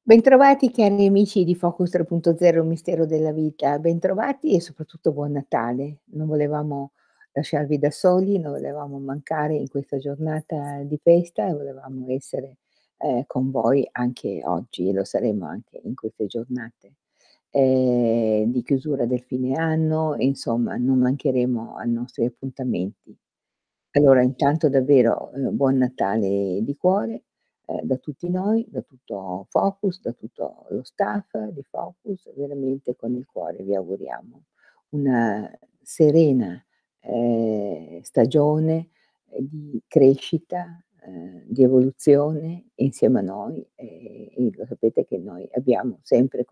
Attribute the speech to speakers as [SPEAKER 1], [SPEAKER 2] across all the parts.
[SPEAKER 1] Bentrovati cari amici di Focus 3.0 Mistero della vita, bentrovati e soprattutto buon Natale. Non volevamo lasciarvi da soli, non volevamo mancare in questa giornata di festa e volevamo essere, con voi anche oggi e lo saremo anche in queste giornate, di chiusura del fine anno, insomma non mancheremo ai nostri appuntamenti. Allora intanto davvero, buon Natale di cuore, da tutti noi, da tutto Focus, da tutto lo staff di Focus, veramente con il cuore vi auguriamo una serena, stagione, di crescita, di evoluzione insieme a noi, e lo sapete che noi abbiamo sempre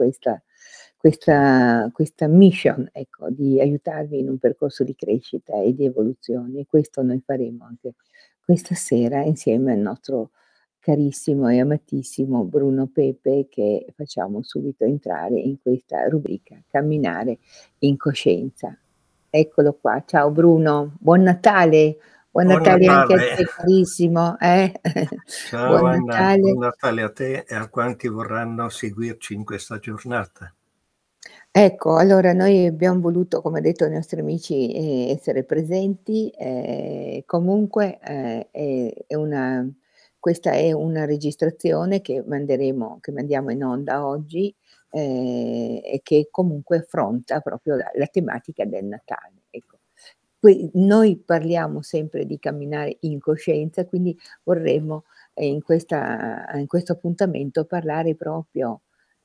[SPEAKER 1] questa mission, ecco, di aiutarvi in un percorso di crescita e di evoluzione e questo noi faremo anche questa sera insieme al nostro carissimo e amatissimo Bruno Pepe che facciamo subito entrare in questa rubrica Camminare in coscienza. Eccolo qua. Ciao Bruno, buon Natale. Buon
[SPEAKER 2] Buon
[SPEAKER 1] Natale anche a
[SPEAKER 2] Natale,
[SPEAKER 1] te carissimo, eh.
[SPEAKER 2] ciao
[SPEAKER 1] Buon
[SPEAKER 2] Anna, buon
[SPEAKER 1] Natale.
[SPEAKER 2] Natale a te e a quanti vorranno seguirci in questa giornata.
[SPEAKER 1] Ecco, allora noi abbiam voluto, come detto ai nostri amici, essere presenti, comunque, è una questa è una registrazione che mandiamo in onda oggi, e che comunque affronta proprio la tematica del Natale, ecco. Poi noi parliamo sempre di camminare in coscienza, quindi vorremmo, in questo appuntamento parlare proprio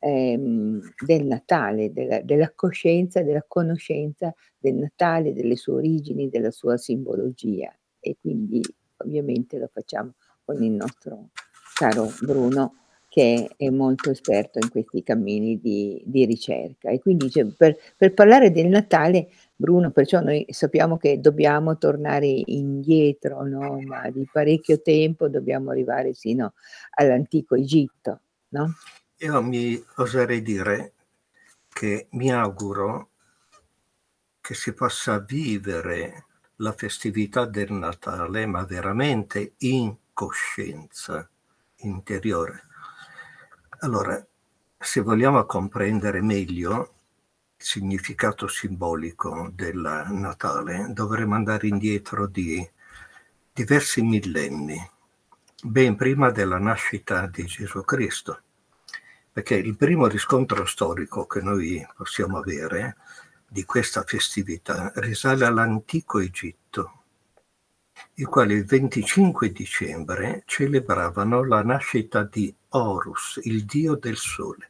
[SPEAKER 1] del Natale, della coscienza, della conoscenza del Natale, delle sue origini, della sua simbologia e quindi ovviamente lo facciamo con il nostro caro Bruno che è molto esperto in questi cammini di ricerca. E quindi cioè per parlare del Natale, Bruno, perciò noi sappiamo che dobbiamo tornare indietro, no, ma di parecchio tempo, dobbiamo arrivare sino all'antico Egitto, no?
[SPEAKER 2] Io mi oserei dire che mi auguro che si possa vivere la festività del Natale, ma veramente in coscienza interiore. Allora, se vogliamo comprendere meglio il significato simbolico del Natale, dovremmo andare indietro di diversi millenni, ben prima della nascita di Gesù Cristo, perché il primo riscontro storico che noi possiamo avere di questa festività risale all'antico Egitto, i quali il 25 dicembre celebravano la nascita di Horus, il dio del sole.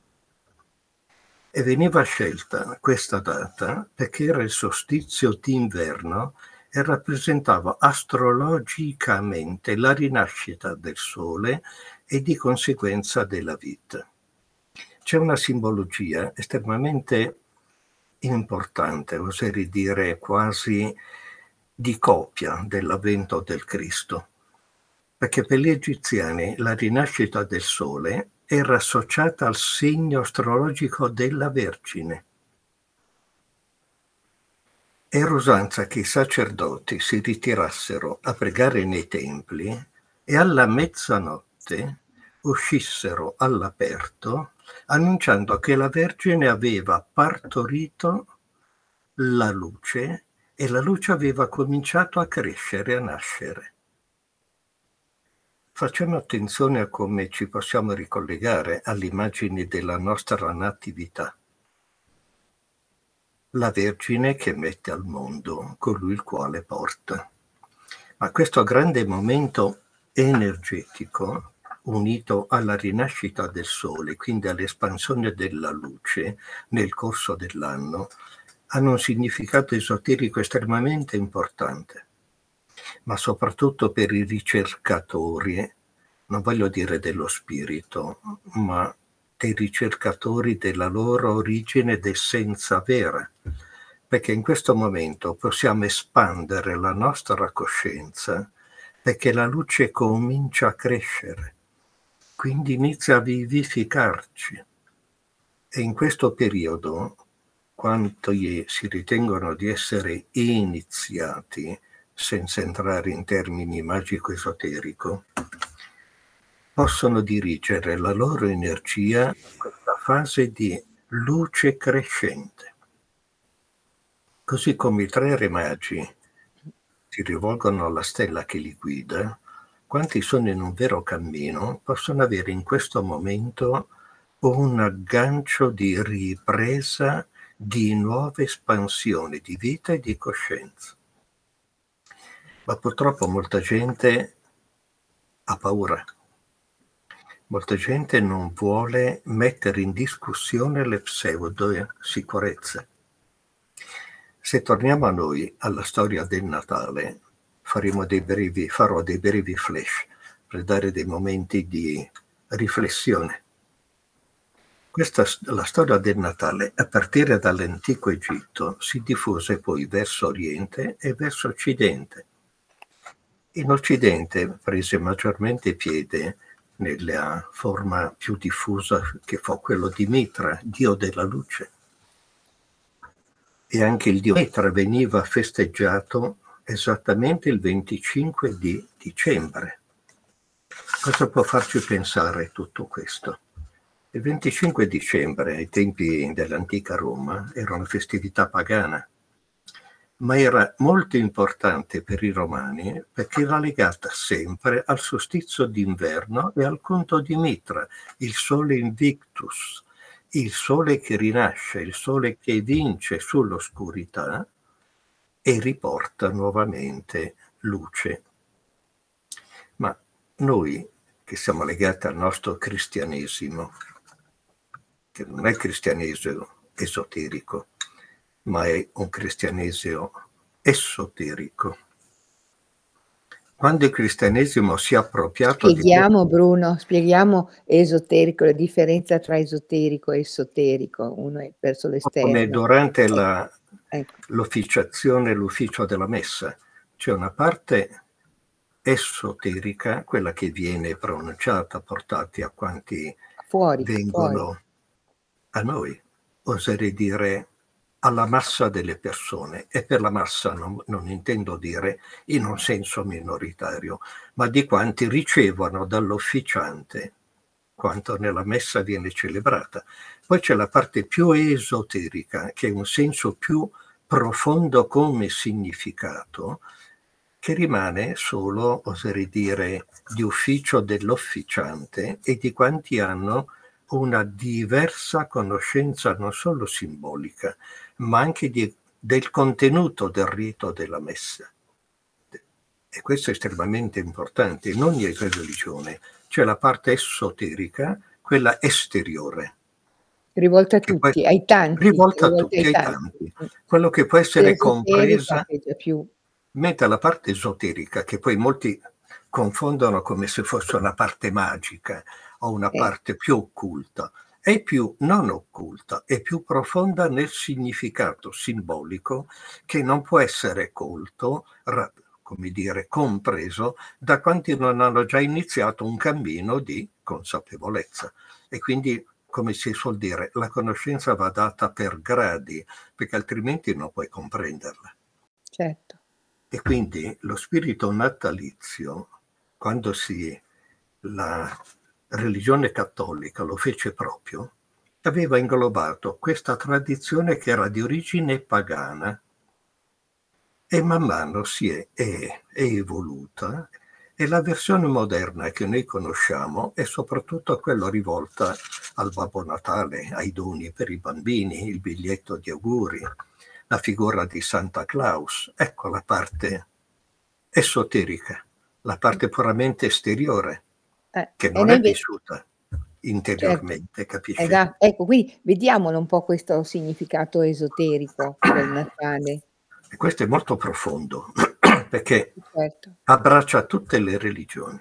[SPEAKER 2] E veniva scelta questa data perché era il solstizio d'inverno e rappresentava astrologicamente la rinascita del sole e di conseguenza della vita. C'è una simbologia estremamente importante, oserei dire quasi di copia dell'avvento del Cristo, perché per gli egiziani la rinascita del sole era associata al segno astrologico della Vergine. Era usanza che i sacerdoti si ritirassero a pregare nei templi e alla mezzanotte uscissero all'aperto annunciando che la Vergine aveva partorito la luce e la luce aveva cominciato a crescere, a nascere. Facciamo attenzione a come ci possiamo ricollegare alle immagini della nostra natività. La Vergine che mette al mondo colui il quale porta. Ma questo grande momento energetico, unito alla rinascita del Sole, quindi all'espansione della luce nel corso dell'anno, hanno un significato esoterico estremamente importante, ma soprattutto per i ricercatori, non voglio dire dello spirito, ma dei ricercatori della loro origine d'essenza vera, perché in questo momento possiamo espandere la nostra coscienza perché la luce comincia a crescere, quindi inizia a vivificarci. E in questo periodo, quanto si ritengono di essere iniziati, senza entrare in termini magico-esoterico, possono dirigere la loro energia a questa fase di luce crescente. Così come i tre re magi si rivolgono alla stella che li guida, quanti sono in un vero cammino possono avere in questo momento un aggancio di ripresa, di nuova espansione di vita e di coscienza. Ma purtroppo molta gente ha paura. Molta gente non vuole mettere in discussione le pseudo-sicurezze. Se torniamo a noi, alla storia del Natale, farò dei brevi flash per dare dei momenti di riflessione. La storia del Natale, a partire dall'antico Egitto, si diffuse poi verso Oriente e verso Occidente. In Occidente prese maggiormente piede nella forma più diffusa che fu quello di Mitra, dio della luce. E anche il dio Mitra veniva festeggiato esattamente il 25 di dicembre. Cosa può farci pensare tutto questo? Il 25 dicembre, ai tempi dell'antica Roma, era una festività pagana, ma era molto importante per i romani perché era legata sempre al solstizio d'inverno e al conto di Mitra, il sole invictus, il sole che rinasce, il sole che vince sull'oscurità e riporta nuovamente luce. Ma noi che siamo legati al nostro cristianesimo, che non è cristianesimo esoterico, ma è un cristianesimo esoterico. Quando il cristianesimo si è appropriato
[SPEAKER 1] Spieghiamo, Bruno, spieghiamo esoterico, la differenza tra esoterico e esoterico, uno è verso
[SPEAKER 2] come
[SPEAKER 1] l'esterno.
[SPEAKER 2] durante
[SPEAKER 1] Ecco.
[SPEAKER 2] l'ufficiazione, l'ufficio della messa, c'è una parte esoterica, quella che viene pronunciata, portati a quanti
[SPEAKER 1] Fuori.
[SPEAKER 2] vengono a noi, oserei dire alla massa delle persone, e per la massa non intendo dire in un senso minoritario, ma di quanti ricevono dall'officiante quanto nella messa viene celebrata. Poi c'è la parte più esoterica, che è un senso più profondo come significato, che rimane solo, oserei dire, di ufficio dell'officiante e di quanti hanno una diversa conoscenza non solo simbolica, ma anche del contenuto del rito della messa. E questo è estremamente importante. In ogni religione c'è la parte esoterica, quella esteriore.
[SPEAKER 1] Rivolta a tutti, ai tanti.
[SPEAKER 2] Rivolta a tutti, ai tanti. Quello che può essere compresa, mentre la parte esoterica, che poi molti confondono come se fosse una parte magica o una parte più occulta, è più non occulta, è più profonda nel significato simbolico che non può essere colto, come dire, compreso da quanti non hanno già iniziato un cammino di consapevolezza. E quindi, come si suol dire, la conoscenza va data per gradi, perché altrimenti non puoi comprenderla.
[SPEAKER 1] Certo.
[SPEAKER 2] E quindi lo spirito natalizio, quando la religione cattolica lo fece proprio, aveva inglobato questa tradizione che era di origine pagana e man mano è evoluta, e la versione moderna che noi conosciamo è soprattutto quella rivolta al Babbo Natale, ai doni per i bambini, il biglietto di auguri, la figura di Santa Claus. Ecco la parte esoterica, la parte puramente esteriore, che non è vissuta interiormente, capisci?
[SPEAKER 1] Esatto. Ecco, quindi vediamolo un po' questo significato esoterico del Natale.
[SPEAKER 2] E questo è molto profondo, perché
[SPEAKER 1] Certo.
[SPEAKER 2] abbraccia tutte le religioni.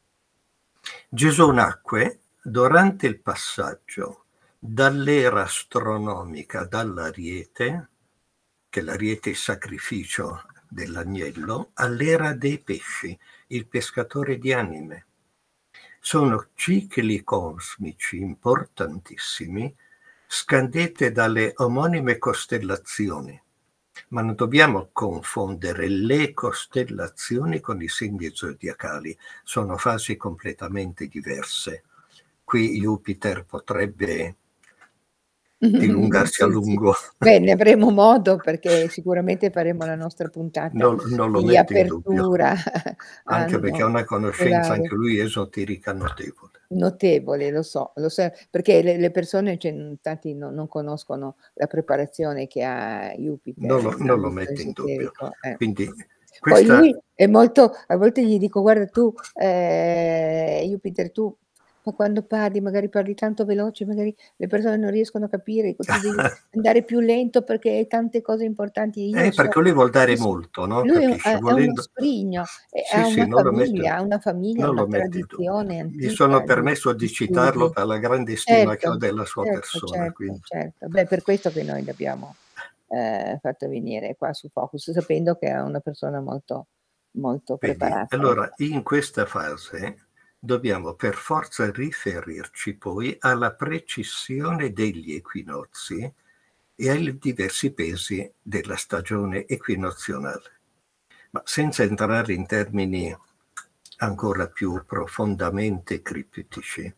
[SPEAKER 2] Gesù nacque durante il passaggio dall'era astronomica, dall'Ariete, che l'Ariete è il sacrificio dell'agnello, all'era dei pesci, il pescatore di anime. Sono cicli cosmici importantissimi, scandite dalle omonime costellazioni. ma non dobbiamo confondere le costellazioni con i segni zodiacali, sono fasi completamente diverse. Qui Jupiter potrebbe dilungarsi a
[SPEAKER 1] Sì, sì.
[SPEAKER 2] lungo.
[SPEAKER 1] Beh, ne avremo modo perché sicuramente faremo la nostra puntata
[SPEAKER 2] Non lo
[SPEAKER 1] di
[SPEAKER 2] metto in dubbio,
[SPEAKER 1] apertura
[SPEAKER 2] anche perché ha
[SPEAKER 1] anno
[SPEAKER 2] una conoscenza
[SPEAKER 1] solare.
[SPEAKER 2] anche lui esoterica notevole.
[SPEAKER 1] Notevole, lo so, perché le persone cioè, tanti non conoscono la preparazione che ha Jupiter in
[SPEAKER 2] Non lo
[SPEAKER 1] ambito
[SPEAKER 2] metto in dubbio.
[SPEAKER 1] esoterico,
[SPEAKER 2] Quindi
[SPEAKER 1] Poi
[SPEAKER 2] questa
[SPEAKER 1] lui è molto a volte gli dico: "Guarda tu, Jupiter, tu ma quando parli, magari parli tanto veloce, magari le persone non riescono a capire, dico tu devi andare più lento perché hai tante cose importanti". Io lo so,
[SPEAKER 2] perché lui vuol dare
[SPEAKER 1] adesso
[SPEAKER 2] molto, no,
[SPEAKER 1] lui
[SPEAKER 2] capisci?
[SPEAKER 1] è uno
[SPEAKER 2] Volendo
[SPEAKER 1] scrigno e
[SPEAKER 2] sì, sì,
[SPEAKER 1] ha una famiglia,
[SPEAKER 2] non
[SPEAKER 1] una
[SPEAKER 2] lo metto in dubbio.
[SPEAKER 1] tradizione
[SPEAKER 2] Mi sono
[SPEAKER 1] antica
[SPEAKER 2] permesso
[SPEAKER 1] di
[SPEAKER 2] di citarlo
[SPEAKER 1] studi.
[SPEAKER 2] per la grande stima che ho
[SPEAKER 1] Certo,
[SPEAKER 2] della sua
[SPEAKER 1] certo,
[SPEAKER 2] persona,
[SPEAKER 1] certo,
[SPEAKER 2] quindi
[SPEAKER 1] certo. Beh, per questo che noi l'abbiamo, fatto venire qua su Focus, sapendo che è una persona molto, molto
[SPEAKER 2] vedi?
[SPEAKER 1] preparata,
[SPEAKER 2] Allora
[SPEAKER 1] ecco.
[SPEAKER 2] in questa fase dobbiamo per forza riferirci poi alla precisione degli equinozi e ai diversi pesi della stagione equinozionale. Ma senza entrare in termini ancora più profondamente criptici,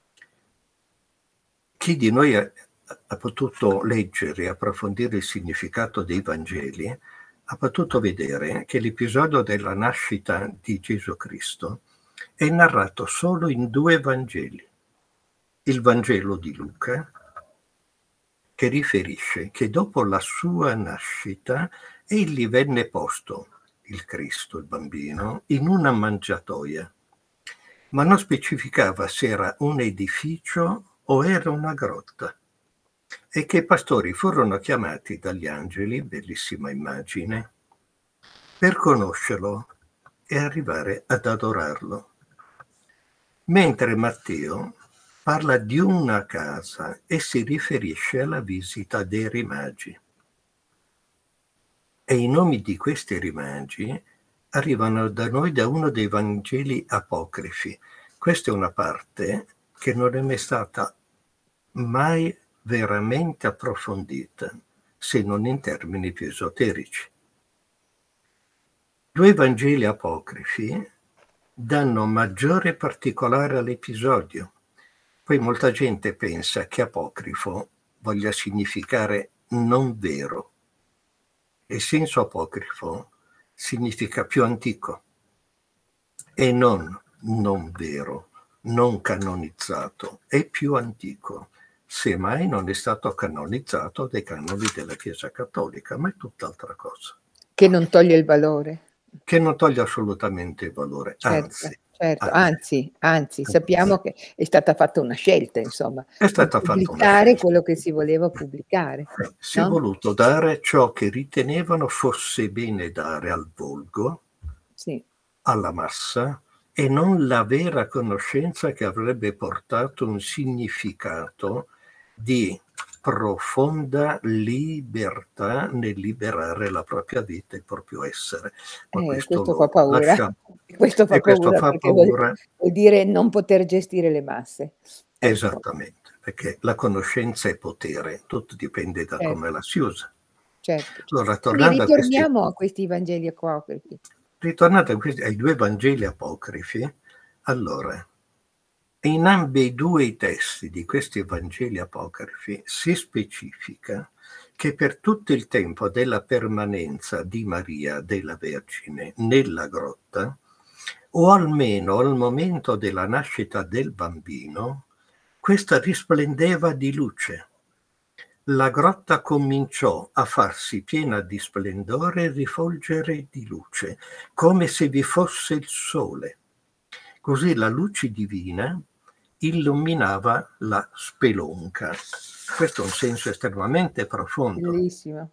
[SPEAKER 2] chi di noi ha potuto leggere e approfondire il significato dei Vangeli ha potuto vedere che l'episodio della nascita di Gesù Cristo è narrato solo in 2 Vangeli. Il Vangelo di Luca, che riferisce che dopo la sua nascita egli venne posto, il Cristo, il bambino, in una mangiatoia, ma non specificava se era un edificio o era una grotta, e che i pastori furono chiamati dagli angeli, bellissima immagine, per conoscerlo e arrivare ad adorarlo. Mentre Matteo parla di una casa e si riferisce alla visita dei re magi. E i nomi di questi re magi arrivano da noi da uno dei Vangeli apocrifi. Questa è una parte che non è mai stata mai veramente approfondita, se non in termini più esoterici. 2 Vangeli apocrifi danno maggiore particolare all'episodio. Poi molta gente pensa che apocrifo voglia significare non vero. Il senso apocrifo significa più antico e non vero, non canonizzato, è più antico. Semmai non è stato canonizzato dai canoni della Chiesa Cattolica, ma è tutt'altra cosa.
[SPEAKER 1] Che non toglie il valore.
[SPEAKER 2] Che non toglie assolutamente il valore,
[SPEAKER 1] Certo,
[SPEAKER 2] anzi,
[SPEAKER 1] certo,
[SPEAKER 2] anzi,
[SPEAKER 1] anzi,
[SPEAKER 2] anzi.
[SPEAKER 1] sappiamo che è stata fatta una scelta insomma,
[SPEAKER 2] È
[SPEAKER 1] di
[SPEAKER 2] stata fatta una
[SPEAKER 1] pubblicare
[SPEAKER 2] scelta.
[SPEAKER 1] quello che si voleva pubblicare,
[SPEAKER 2] Si è
[SPEAKER 1] no,
[SPEAKER 2] voluto dare ciò che ritenevano fosse bene dare al volgo,
[SPEAKER 1] sì,
[SPEAKER 2] alla massa, e non la vera conoscenza che avrebbe portato un significato di profonda libertà nel liberare la propria vita e il proprio essere. Ma questo
[SPEAKER 1] questo fa
[SPEAKER 2] lo
[SPEAKER 1] paura,
[SPEAKER 2] lasciamo.
[SPEAKER 1] questo fa
[SPEAKER 2] E questo
[SPEAKER 1] paura
[SPEAKER 2] fa
[SPEAKER 1] perché
[SPEAKER 2] paura.
[SPEAKER 1] vuol dire non poter gestire le masse. Ecco,
[SPEAKER 2] Esattamente, perché la conoscenza è potere, tutto dipende da come
[SPEAKER 1] certo,
[SPEAKER 2] la si usa.
[SPEAKER 1] certo.
[SPEAKER 2] Allora,
[SPEAKER 1] Quindi
[SPEAKER 2] tornando a questi
[SPEAKER 1] ritorniamo a questi Vangeli apocrifi.
[SPEAKER 2] ritornando ai 2 Vangeli apocrifi, allora, in ambedue i testi di questi Vangeli apocrifi si specifica che per tutto il tempo della permanenza di Maria, della Vergine, nella grotta, o almeno al momento della nascita del bambino, questa risplendeva di luce. La grotta cominciò a farsi piena di splendore e rifulgere di luce, come se vi fosse il sole. Così la luce divina illuminava la spelonca. Questo è un senso estremamente profondo,
[SPEAKER 1] Bellissimo.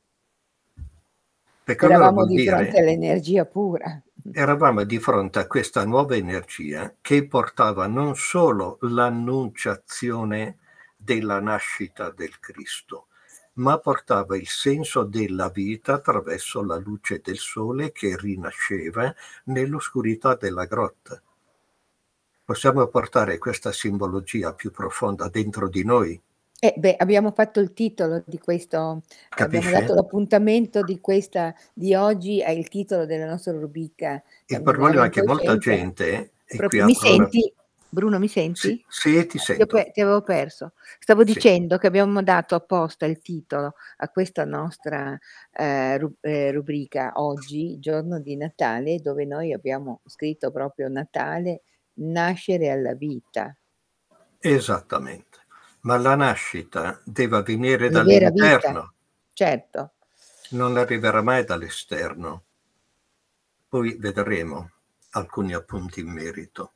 [SPEAKER 2] perché allora
[SPEAKER 1] Eravamo
[SPEAKER 2] vuol
[SPEAKER 1] di fronte
[SPEAKER 2] dire
[SPEAKER 1] all'energia pura.
[SPEAKER 2] eravamo di fronte a questa nuova energia che portava non solo l'annunciazione della nascita del Cristo, ma portava il senso della vita attraverso la luce del sole che rinasceva nell'oscurità della grotta. Possiamo portare questa simbologia più profonda dentro di noi
[SPEAKER 1] Beh, abbiamo fatto il titolo di questo abbiamo
[SPEAKER 2] capisci?
[SPEAKER 1] dato l'appuntamento di oggi è il titolo della nostra rubrica
[SPEAKER 2] Il
[SPEAKER 1] Camminare
[SPEAKER 2] problema
[SPEAKER 1] in
[SPEAKER 2] è che molta
[SPEAKER 1] coscienza.
[SPEAKER 2] gente è qui
[SPEAKER 1] Proprio mi
[SPEAKER 2] ancora.
[SPEAKER 1] senti? Bruno, mi
[SPEAKER 2] Sì,
[SPEAKER 1] senti?
[SPEAKER 2] sì, ti sento.
[SPEAKER 1] Ti avevo perso. Stavo
[SPEAKER 2] Sì,
[SPEAKER 1] dicendo che abbiamo dato apposta il titolo a questa nostra, rubrica oggi, giorno di Natale, dove noi abbiamo scritto proprio Natale, nascere alla vita,
[SPEAKER 2] esattamente. Ma la nascita deve avvenire
[SPEAKER 1] la vera vita.
[SPEAKER 2] dall'interno,
[SPEAKER 1] Certo.
[SPEAKER 2] non arriverà mai dall'esterno. Poi vedremo alcuni appunti in merito.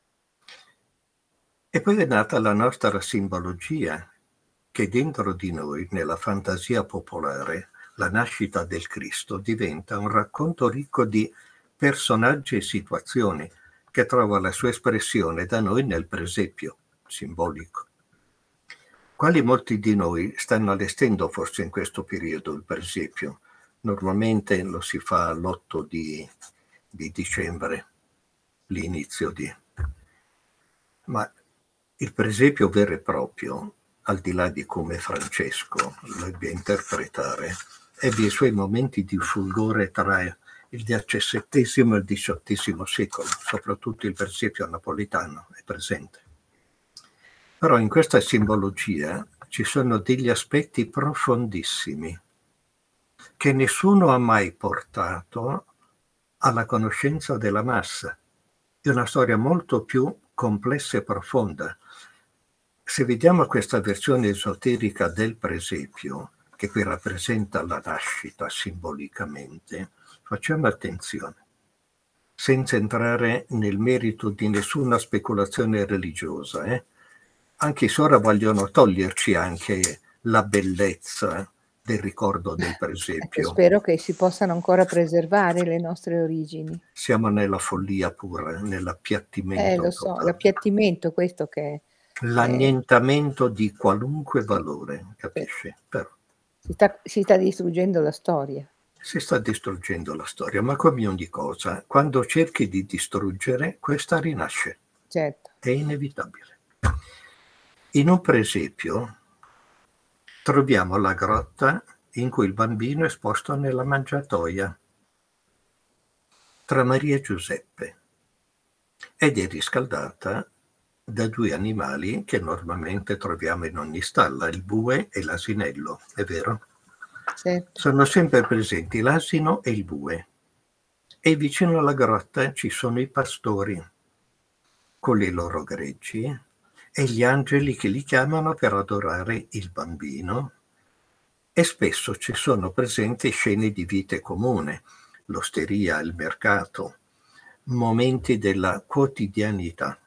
[SPEAKER 2] E poi è nata la nostra simbologia, che dentro di noi, nella fantasia popolare, la nascita del Cristo diventa un racconto ricco di personaggi e situazioni che trova la sua espressione da noi nel presepio simbolico. Quali molti di noi stanno allestendo forse in questo periodo il presepio? Normalmente lo si fa l'8 di dicembre, l'inizio di. Ma il presepio vero e proprio, al di là di come Francesco lo abbia a interpretare, ebbe i suoi momenti di fulgore tra il XVII e il XVIII secolo, soprattutto il presepio napoletano è presente. Però in questa simbologia ci sono degli aspetti profondissimi che nessuno ha mai portato alla conoscenza della massa. È una storia molto più complessa e profonda. Se vediamo questa versione esoterica del presepio, che qui rappresenta la nascita simbolicamente, facciamo attenzione, senza entrare nel merito di nessuna speculazione religiosa. Anche i Sora vogliono toglierci anche la bellezza del ricordo del
[SPEAKER 1] Ecco,
[SPEAKER 2] presepio.
[SPEAKER 1] spero che si possano ancora preservare le nostre origini.
[SPEAKER 2] Siamo nella follia pura, nell'appiattimento
[SPEAKER 1] Lo so,
[SPEAKER 2] totale.
[SPEAKER 1] l'appiattimento questo che è
[SPEAKER 2] L'annientamento di qualunque
[SPEAKER 1] sì,
[SPEAKER 2] valore,
[SPEAKER 1] sì.
[SPEAKER 2] capisci? Però
[SPEAKER 1] Si sta distruggendo la storia.
[SPEAKER 2] si sta distruggendo la storia, ma come ogni cosa, quando cerchi di distruggere, questa rinasce.
[SPEAKER 1] Certo,
[SPEAKER 2] È inevitabile. In un presepio troviamo la grotta in cui il bambino è esposto nella mangiatoia tra Maria e Giuseppe ed è riscaldata da due animali che normalmente troviamo in ogni stalla, il bue e l'asinello, è vero?
[SPEAKER 1] certo.
[SPEAKER 2] Sono sempre presenti l'asino e il bue e vicino alla grotta ci sono i pastori con le loro greggi e gli angeli che li chiamano per adorare il bambino e spesso ci sono presenti scene di vita comune, l'osteria, il mercato, momenti della quotidianità,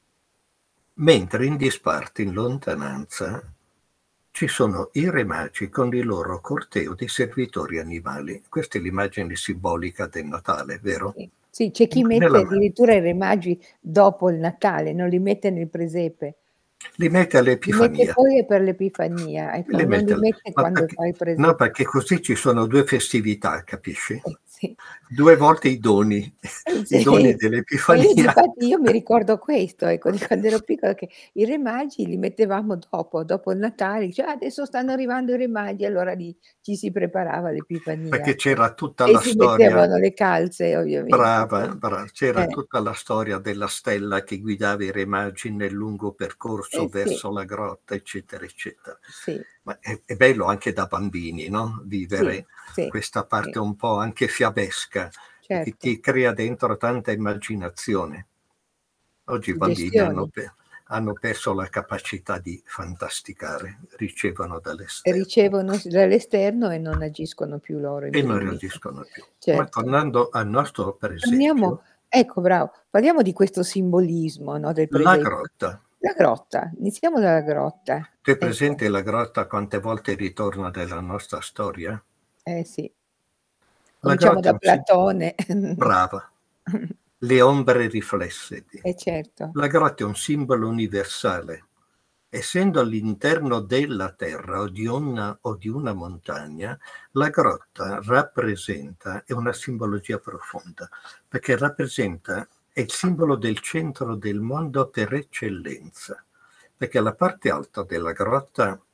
[SPEAKER 2] mentre in disparte in lontananza ci sono i re magi con il loro corteo di servitori animali. Questa è l'immagine simbolica del Natale, vero?
[SPEAKER 1] Sì. Sì, c'è chi mette
[SPEAKER 2] Nella
[SPEAKER 1] addirittura i re magi dopo il Natale, non li mette nel presepe.
[SPEAKER 2] Li mette
[SPEAKER 1] Li mette
[SPEAKER 2] all'Epifania.
[SPEAKER 1] poi per l'Epifania, ecco,
[SPEAKER 2] Li
[SPEAKER 1] non
[SPEAKER 2] mette
[SPEAKER 1] li
[SPEAKER 2] alle-
[SPEAKER 1] mette
[SPEAKER 2] ma
[SPEAKER 1] quando
[SPEAKER 2] perché?
[SPEAKER 1] fa il
[SPEAKER 2] No,
[SPEAKER 1] presepe.
[SPEAKER 2] perché così ci sono due festività, capisci?
[SPEAKER 1] Sì.
[SPEAKER 2] Due volte i doni, i doni
[SPEAKER 1] Sì. E io
[SPEAKER 2] dell'Epifania.
[SPEAKER 1] difatti io mi ricordo questo, ecco, di quando ero piccola che i re magi li mettevamo dopo il Natale, dice: "Ah, adesso stanno arrivando i re magi", allora lì ci si preparava all'Epifania,
[SPEAKER 2] Perché
[SPEAKER 1] ecco.
[SPEAKER 2] c'era tutta
[SPEAKER 1] E
[SPEAKER 2] la
[SPEAKER 1] si
[SPEAKER 2] storia.
[SPEAKER 1] mettevano le calze ovviamente,
[SPEAKER 2] Brava,
[SPEAKER 1] sì.
[SPEAKER 2] c'era
[SPEAKER 1] Eh,
[SPEAKER 2] tutta la storia della stella che guidava i re magi nel lungo percorso
[SPEAKER 1] eh sì,
[SPEAKER 2] verso la grotta, eccetera, eccetera.
[SPEAKER 1] sì,
[SPEAKER 2] Ma è bello anche da bambini, no?
[SPEAKER 1] sì,
[SPEAKER 2] Vivere
[SPEAKER 1] sì,
[SPEAKER 2] questa
[SPEAKER 1] sì,
[SPEAKER 2] parte un po' anche fiabesca, perché
[SPEAKER 1] certo.
[SPEAKER 2] ti crea dentro tanta immaginazione. Oggi i bambini
[SPEAKER 1] Suggestioni.
[SPEAKER 2] hanno perso la capacità di fantasticare, ricevono dall'esterno
[SPEAKER 1] Ricevono dall'esterno e non agiscono più loro in
[SPEAKER 2] e non
[SPEAKER 1] primis.
[SPEAKER 2] reagiscono più. Ma
[SPEAKER 1] Certo.
[SPEAKER 2] tornando al nostro
[SPEAKER 1] Torniamo
[SPEAKER 2] presepio,
[SPEAKER 1] ecco bravo, parliamo di questo simbolismo, no, del
[SPEAKER 2] la
[SPEAKER 1] presepio.
[SPEAKER 2] grotta.
[SPEAKER 1] La grotta, iniziamo dalla grotta.
[SPEAKER 2] Tu hai
[SPEAKER 1] Ecco,
[SPEAKER 2] presente la grotta quante volte ritorna nella nostra storia?
[SPEAKER 1] eh sì.
[SPEAKER 2] La
[SPEAKER 1] Cominciamo
[SPEAKER 2] grotta è
[SPEAKER 1] da
[SPEAKER 2] un sim
[SPEAKER 1] Platone.
[SPEAKER 2] brava, le ombre riflesse di.
[SPEAKER 1] Certo,
[SPEAKER 2] La grotta è un simbolo universale. Essendo all'interno della terra o di una montagna, la grotta rappresenta, è una simbologia profonda, perché rappresenta, è il simbolo del centro del mondo per eccellenza, perché la parte alta della grotta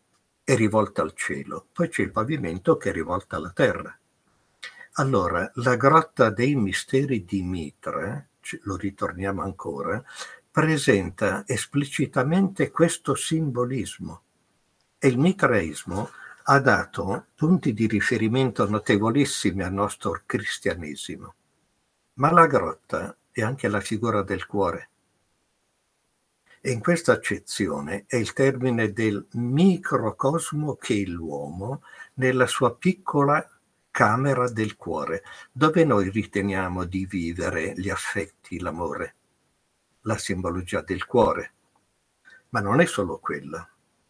[SPEAKER 2] è rivolta al cielo, poi c'è il pavimento che è rivolto alla terra. Allora, la grotta dei misteri di Mitra, lo ritorniamo ancora, presenta esplicitamente questo simbolismo. E il mitraismo ha dato punti di riferimento notevolissimi al nostro cristianesimo. Ma la grotta è anche la figura del cuore. E in questa accezione è il termine del microcosmo che è l'uomo nella sua piccola camera del cuore, dove noi riteniamo di vivere gli affetti, l'amore, la simbologia del cuore. Ma non è solo quella.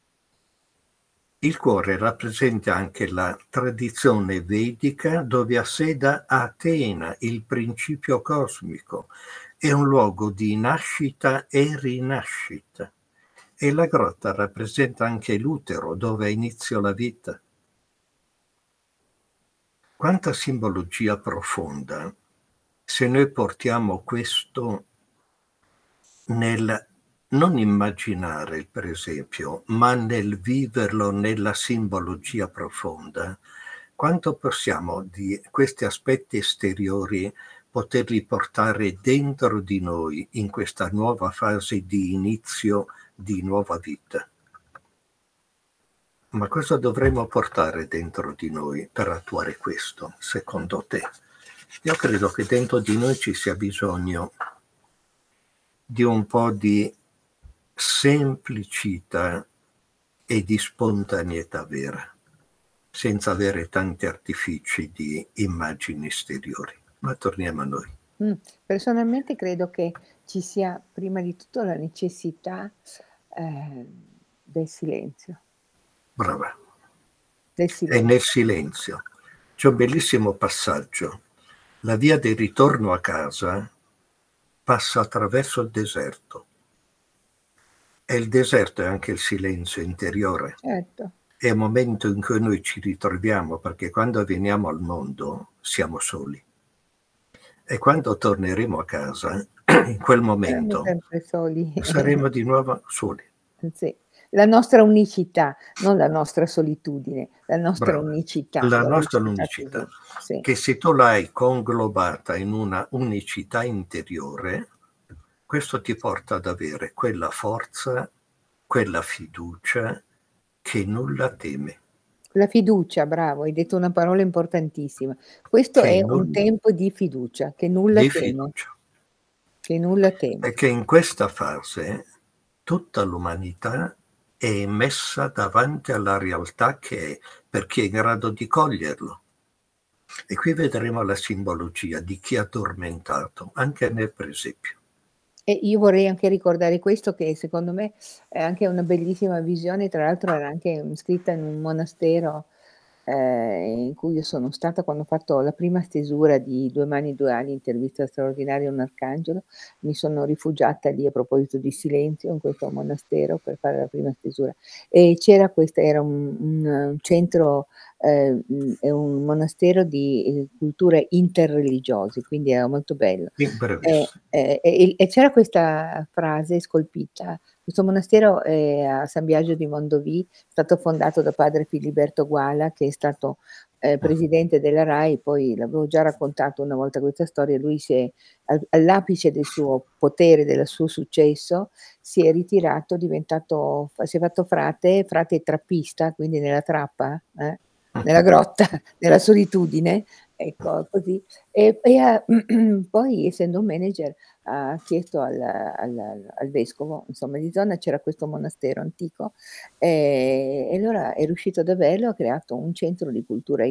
[SPEAKER 2] Il cuore rappresenta anche la tradizione vedica dove ha sede Atena, il principio cosmico. È un luogo di nascita e rinascita. E la grotta rappresenta anche l'utero dove ha inizio la vita. Quanta simbologia profonda se noi portiamo questo nel non immaginare, per esempio, ma nel viverlo nella simbologia profonda, quanto possiamo di questi aspetti esteriori poterli portare dentro di noi in questa nuova fase di inizio di nuova vita. Ma cosa dovremmo portare dentro di noi per attuare questo, secondo te? Io credo che dentro di noi ci sia bisogno di un po' di semplicità e di spontaneità vera, senza avere tanti artifici di immagini esteriori. Ma torniamo a noi.
[SPEAKER 1] Personalmente credo che ci sia prima di tutto la necessità, del silenzio.
[SPEAKER 2] Brava.
[SPEAKER 1] Del
[SPEAKER 2] E
[SPEAKER 1] silenzio.
[SPEAKER 2] nel silenzio c'è un bellissimo passaggio. La via del ritorno a casa passa attraverso il deserto. E il deserto è anche il silenzio interiore.
[SPEAKER 1] Certo.
[SPEAKER 2] È il momento in cui noi ci ritroviamo, perché quando veniamo al mondo siamo soli. E quando torneremo a casa, in quel
[SPEAKER 1] Saremo
[SPEAKER 2] momento,
[SPEAKER 1] sempre soli.
[SPEAKER 2] saremo di nuovo soli.
[SPEAKER 1] Sì. La nostra unicità, non la nostra solitudine, la nostra
[SPEAKER 2] Brava.
[SPEAKER 1] unicità,
[SPEAKER 2] La
[SPEAKER 1] l'ho
[SPEAKER 2] nostra
[SPEAKER 1] vissuta
[SPEAKER 2] unicità,
[SPEAKER 1] così. Sì.
[SPEAKER 2] che se tu l'hai conglobata in una unicità interiore, questo ti porta ad avere quella forza, quella fiducia che nulla teme.
[SPEAKER 1] La fiducia, bravo, hai detto una parola importantissima. Questo
[SPEAKER 2] Che
[SPEAKER 1] è un
[SPEAKER 2] nulla
[SPEAKER 1] tempo di fiducia, che nulla
[SPEAKER 2] di
[SPEAKER 1] teme,
[SPEAKER 2] fiducia.
[SPEAKER 1] che nulla teme.
[SPEAKER 2] E che in questa fase tutta l'umanità è messa davanti alla realtà che è, per chi è in grado di coglierlo. E qui vedremo la simbologia di chi è addormentato, anche nel presepio.
[SPEAKER 1] E io vorrei anche ricordare questo che secondo me è anche una bellissima visione, tra l'altro era anche, scritta in un monastero, in cui io sono stata quando ho fatto la prima stesura di Due mani, due ali, intervista straordinaria a un arcangelo. Mi sono rifugiata lì a proposito di silenzio in questo monastero per fare la prima stesura e c'era questa era un centro, è un monastero di, culture interreligiose, quindi era molto bello.
[SPEAKER 2] Bravissimo.
[SPEAKER 1] E c'era questa frase scolpita. Questo monastero è a San Biagio di Mondovì, stato fondato da padre Filiberto Guala, che è stato, presidente della RAI, poi l'avevo già raccontato una volta questa storia, lui si è all'apice del suo potere, del suo successo, si è ritirato, si è fatto frate trappista, quindi nella trappa, nella grotta, nella solitudine, ecco così. E ha poi essendo un manager ha chiesto al vescovo, insomma di zona c'era questo monastero antico, e allora è riuscito ad averlo, ha creato un centro di cultura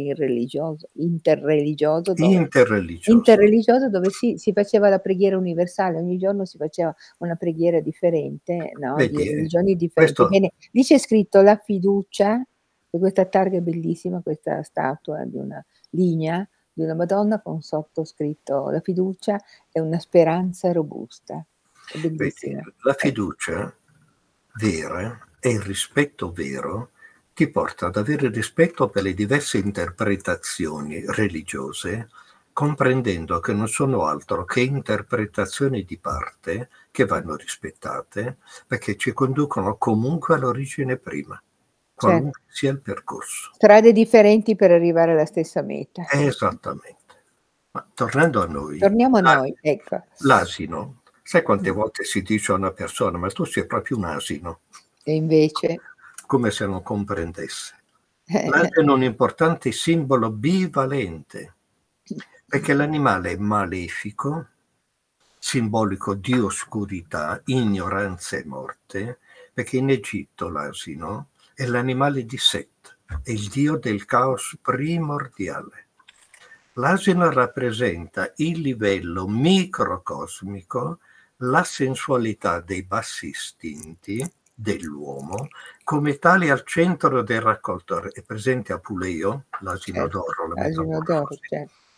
[SPEAKER 2] Interreligioso.
[SPEAKER 1] interreligioso dove si faceva la preghiera universale, ogni giorno si faceva una preghiera differente, no, di
[SPEAKER 2] Vedi,
[SPEAKER 1] religioni differenti.
[SPEAKER 2] questo
[SPEAKER 1] Bene, lì c'è scritto la fiducia, e questa targa è bellissima, questa statua di una lignea di una Madonna con sotto scritto: "La fiducia è una speranza robusta." È
[SPEAKER 2] vedi,
[SPEAKER 1] bellissima.
[SPEAKER 2] la fiducia vera e il rispetto vero ti porta ad avere rispetto per le diverse interpretazioni religiose, comprendendo che non sono altro che interpretazioni di parte che vanno rispettate perché ci conducono comunque all'origine prima.
[SPEAKER 1] certo.
[SPEAKER 2] qualunque sia il percorso.
[SPEAKER 1] Strade differenti per arrivare alla stessa meta.
[SPEAKER 2] Esattamente. Ma tornando a noi,
[SPEAKER 1] Torniamo a noi, ecco.
[SPEAKER 2] l'asino, sai quante
[SPEAKER 1] Mh.
[SPEAKER 2] volte si dice a una persona: "Ma tu sei proprio un asino",
[SPEAKER 1] E invece
[SPEAKER 2] come se non comprendesse.
[SPEAKER 1] eh,
[SPEAKER 2] L'asino è un importante simbolo bivalente, perché l'animale è malefico, simbolico di oscurità, ignoranza e morte, perché in Egitto l'asino è l'animale di Set, è il dio del caos primordiale. L'asino rappresenta il livello microcosmico, la sensualità dei bassi istinti dell'uomo, come tale al centro del raccolto. È presente Apuleio, l'asino
[SPEAKER 1] certo,
[SPEAKER 2] d'oro, la
[SPEAKER 1] asino d'oro,
[SPEAKER 2] metamorfosi.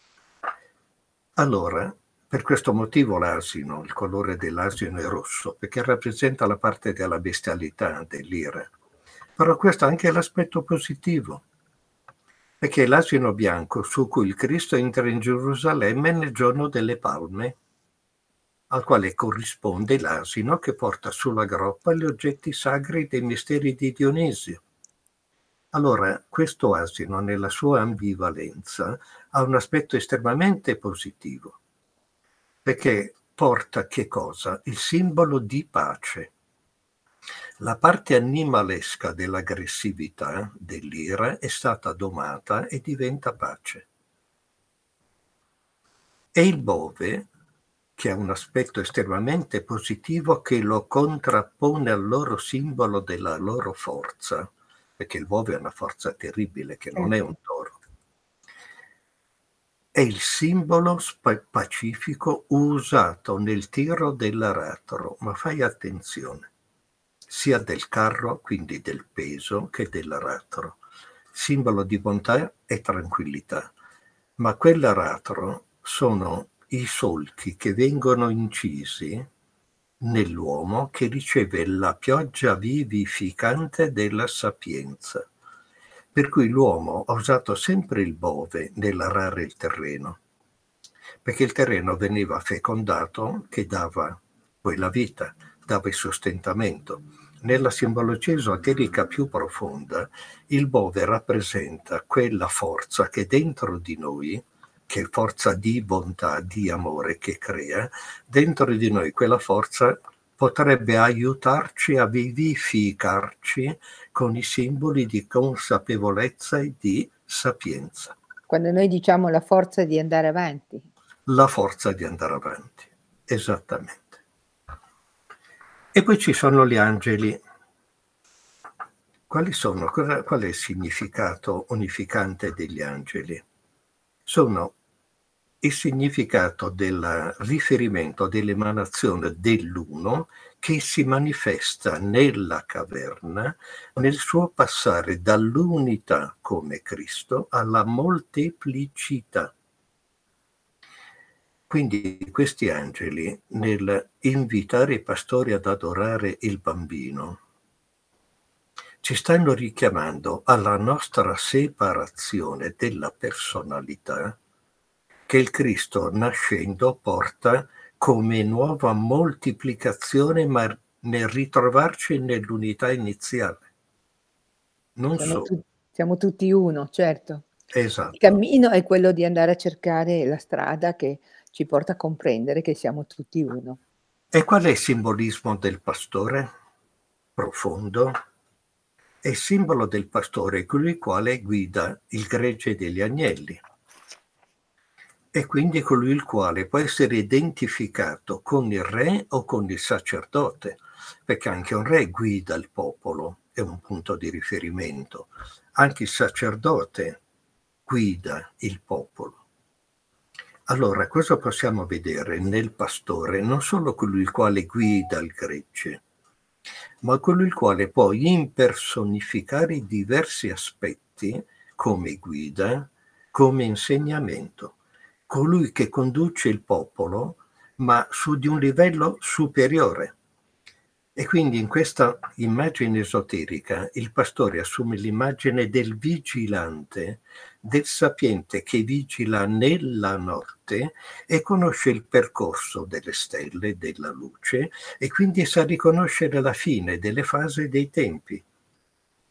[SPEAKER 2] Allora, per questo motivo l'asino, il colore dell'asino è rosso, perché rappresenta la parte della bestialità, dell'ira. Però questo è anche l'aspetto positivo, perché l'asino bianco su cui il Cristo entra in Gerusalemme nel giorno delle Palme, al quale corrisponde l'asino che porta sulla groppa gli oggetti sacri dei misteri di Dionisio. Allora, questo asino, nella sua ambivalenza, ha un aspetto estremamente positivo, perché porta che cosa? Il simbolo di pace. La parte animalesca dell'aggressività, dell'ira, è stata domata e diventa pace. E il bove, che ha un aspetto estremamente positivo che lo contrappone al loro simbolo della loro forza, perché il bove è una forza terribile, che non è un
[SPEAKER 1] certo.
[SPEAKER 2] toro. È il simbolo pacifico usato nel tiro dell'aratro, ma fai attenzione, sia del carro, quindi del peso, che dell'aratro. Simbolo di bontà e tranquillità. Ma quell'aratro sono i solchi che vengono incisi nell'uomo che riceve la pioggia vivificante della sapienza. Per cui l'uomo ha usato sempre il bove nell'arare il terreno, perché il terreno veniva fecondato che dava poi la vita, dava il sostentamento. Nella simbologia esoterica più profonda, il bove rappresenta quella forza che dentro di noi, che è forza di bontà, di amore che crea, dentro di noi quella forza potrebbe aiutarci a vivificarci con i simboli di consapevolezza e di sapienza.
[SPEAKER 1] Quando noi diciamo la forza di andare avanti.
[SPEAKER 2] La forza di andare avanti, esattamente. E poi ci sono gli angeli. Qual è il significato unificante degli angeli? Sono il significato del riferimento, dell'emanazione dell'uno che si manifesta nella caverna nel suo passare dall'unità come Cristo alla molteplicità. Quindi questi angeli, nel invitare i pastori ad adorare il bambino, ci stanno richiamando alla nostra separazione della personalità che il Cristo nascendo porta come nuova moltiplicazione, ma nel ritrovarci nell'unità iniziale. Non solo.
[SPEAKER 1] Siamo tutti uno, certo. Il
[SPEAKER 2] Esatto.
[SPEAKER 1] cammino è quello di andare a cercare la strada che ci porta a comprendere che siamo tutti uno.
[SPEAKER 2] E qual è il simbolismo del pastore? Profondo. È il simbolo del pastore, colui il quale guida il gregge degli agnelli. E quindi colui il quale può essere identificato con il re o con il sacerdote, perché anche un re guida il popolo, è un punto di riferimento. Anche il sacerdote guida il popolo. Allora, cosa possiamo vedere nel pastore? Non solo colui il quale guida il gregge, ma colui il quale può impersonificare diversi aspetti come guida, come insegnamento. Colui che conduce il popolo, ma su di un livello superiore. E quindi in questa immagine esoterica il pastore assume l'immagine del vigilante, del sapiente che vigila nella notte e conosce il percorso delle stelle, della luce, e quindi sa riconoscere la fine delle fasi dei tempi.